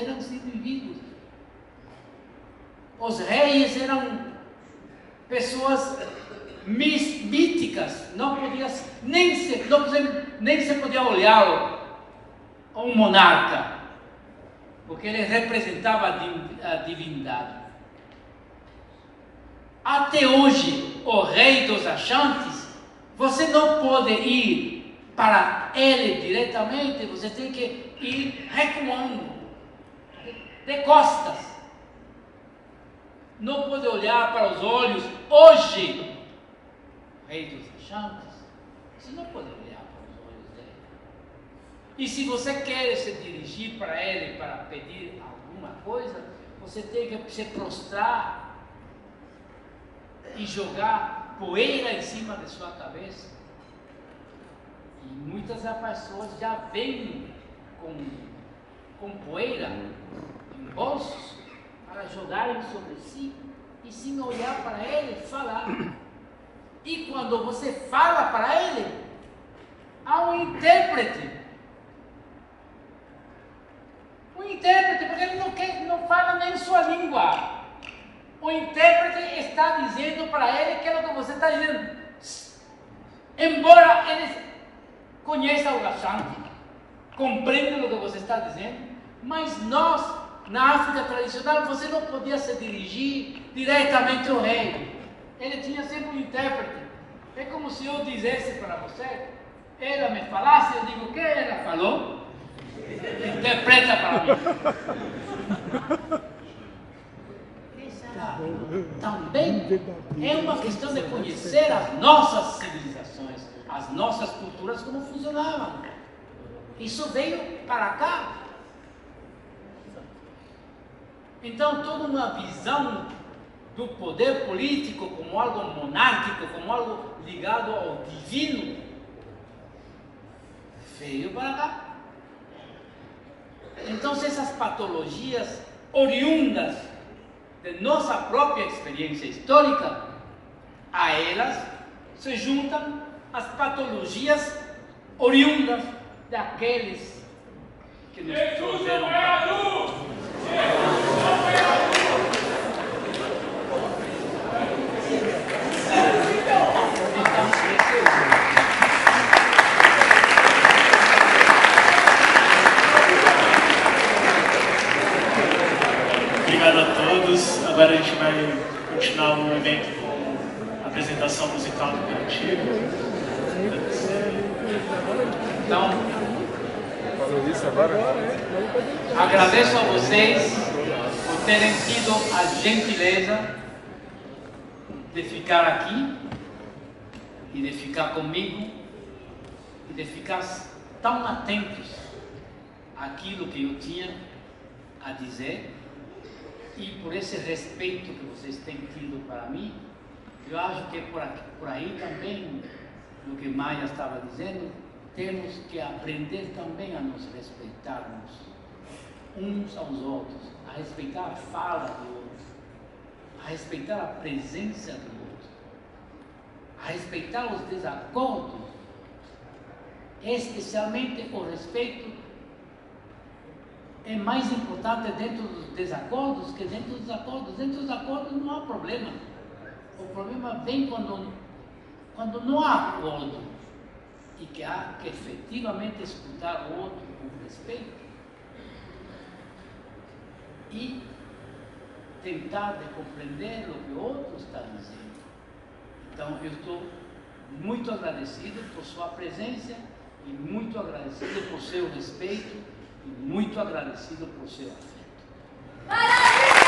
Os reis eram pessoas míticas, não se podia olhar a um monarca, porque ele representava a divindade. Até hoje, o rei dos Achantes, você não pode ir para ele diretamente, você tem que ir recuando, de costas. Não pode olhar para os olhos. Hoje, rei dos Achantes, você não pode olhar para os olhos dele. E se você quer se dirigir para ele para pedir alguma coisa, você tem que se prostrar e jogar poeira em cima de sua cabeça. E muitas das pessoas já vêm com poeira em bolsos para jogarem sobre si e sim olhar para ele e falar. E quando você fala para ele, há um intérprete. Porque ele não fala nem sua língua. O intérprete está dizendo para ele aquilo que você está dizendo. Embora ele conheça o Achanti, compreenda o que você está dizendo, mas nós, na África tradicional, você não podia se dirigir diretamente ao rei. Ele tinha sempre um intérprete. É como se eu dissesse para você, ela me falasse, eu digo, o que ela falou? Interpreta para mim. Também é uma questão de conhecer as nossas civilizações, as nossas culturas. estruturas como funcionavam. Isso veio para cá. Então, toda uma visão do poder político como algo monárquico, como algo ligado ao divino, veio para cá. Então, essas patologias oriundas de nossa própria experiência histórica, a elas se juntam as patologias oriundas daqueles que nos trouxeram para cá. Obrigado a todos. Agora a gente vai continuar o evento com a apresentação musical do coletivo. Então, agradeço a vocês por terem tido a gentileza de ficar aqui e de ficar comigo e de ficar tão atentos àquilo que eu tinha a dizer, e por esse respeito que vocês têm tido para mim. Eu acho que por aí também, no que Maia estava dizendo, temos que aprender também a nos respeitarmos uns aos outros, a respeitar a fala do outro, a respeitar a presença do outro, a respeitar os desacordos, especialmente o respeito é mais importante dentro dos desacordos que dentro dos acordos. Dentro dos acordos não há problema. O problema vem quando não há acordo e que há que efetivamente escutar o outro com respeito e tentar de compreender o que o outro está dizendo. Então, eu estou muito agradecido por sua presença e muito agradecido por seu respeito e muito agradecido por seu afeto.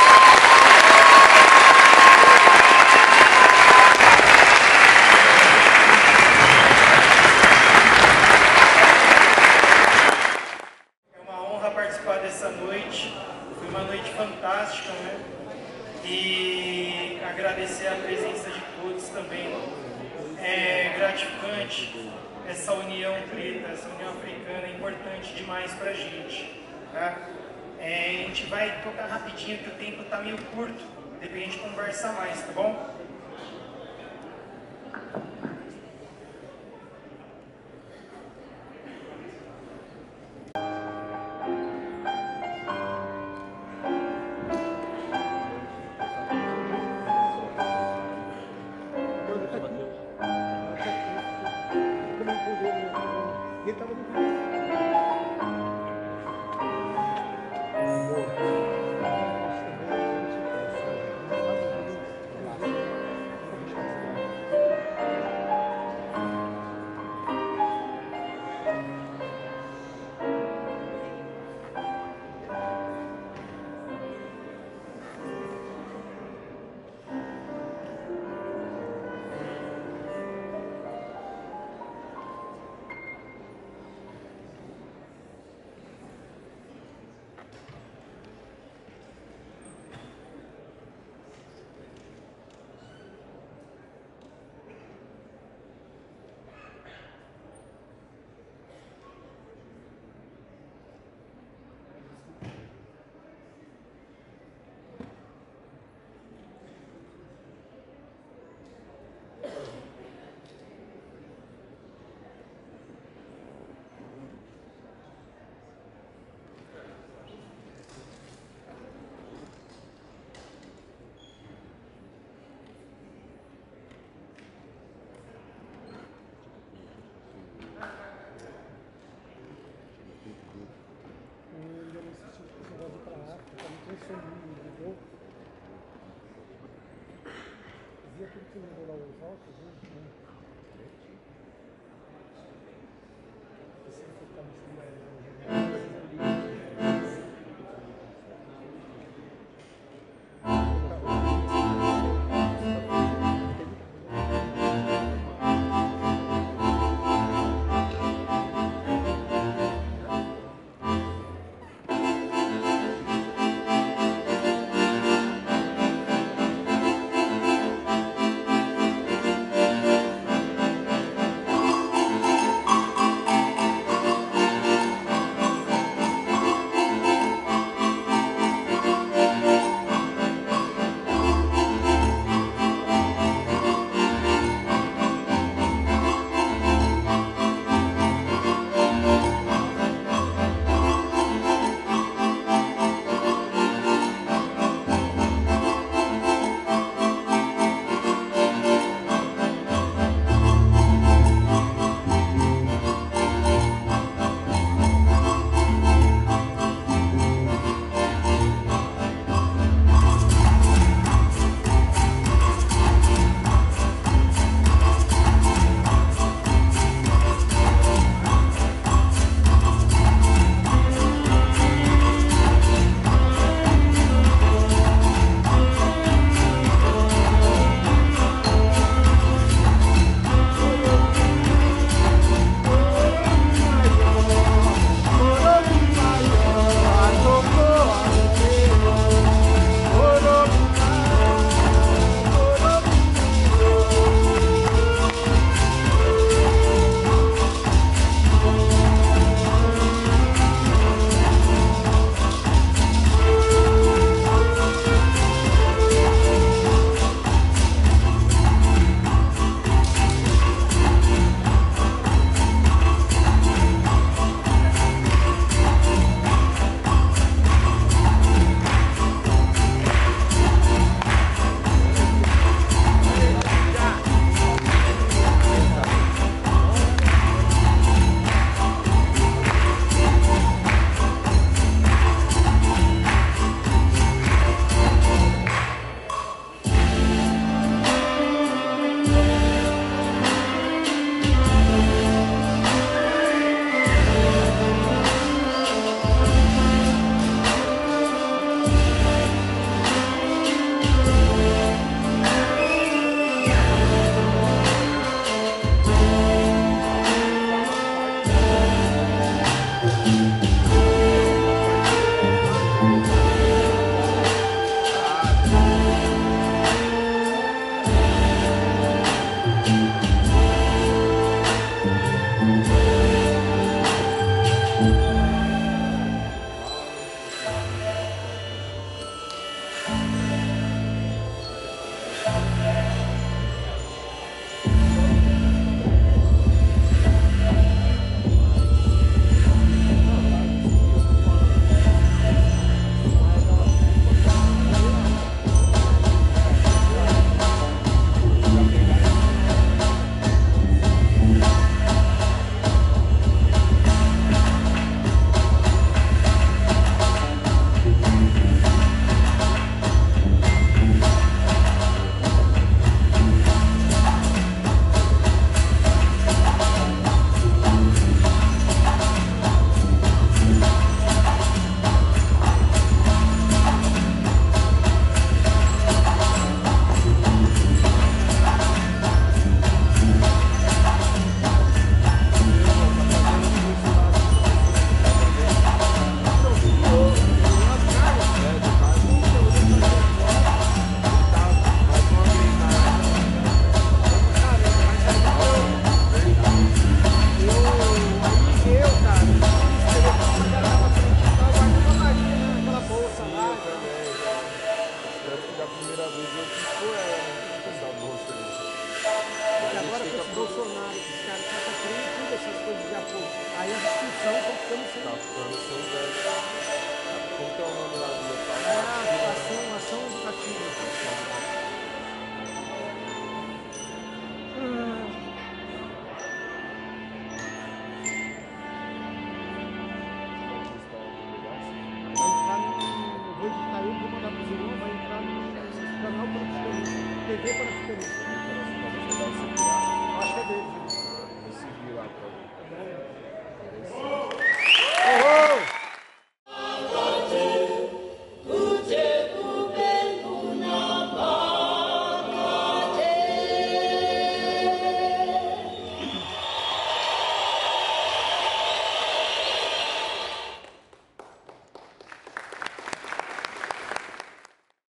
É uma honra participar dessa noite. Foi uma noite fantástica, né? E agradecer a presença de todos também. É gratificante. Essa união preta, essa união africana é importante demais para a gente. Tá? A gente vai tocar rapidinho, que o tempo está meio curto. Depois a gente conversa mais, tá bom? também, já. Espero que da primeira vez eu fiz com ela, né? Essa bolsa aí. Porque agora com esse Bolsonaro, esse cara que tá criando tudo essas coisas de apoio. Aí a discussão tá ficando sem. Tá ficando sem ideia. Como que é o nome lá do local? Ação educativa. Vai entrar no canal para TV para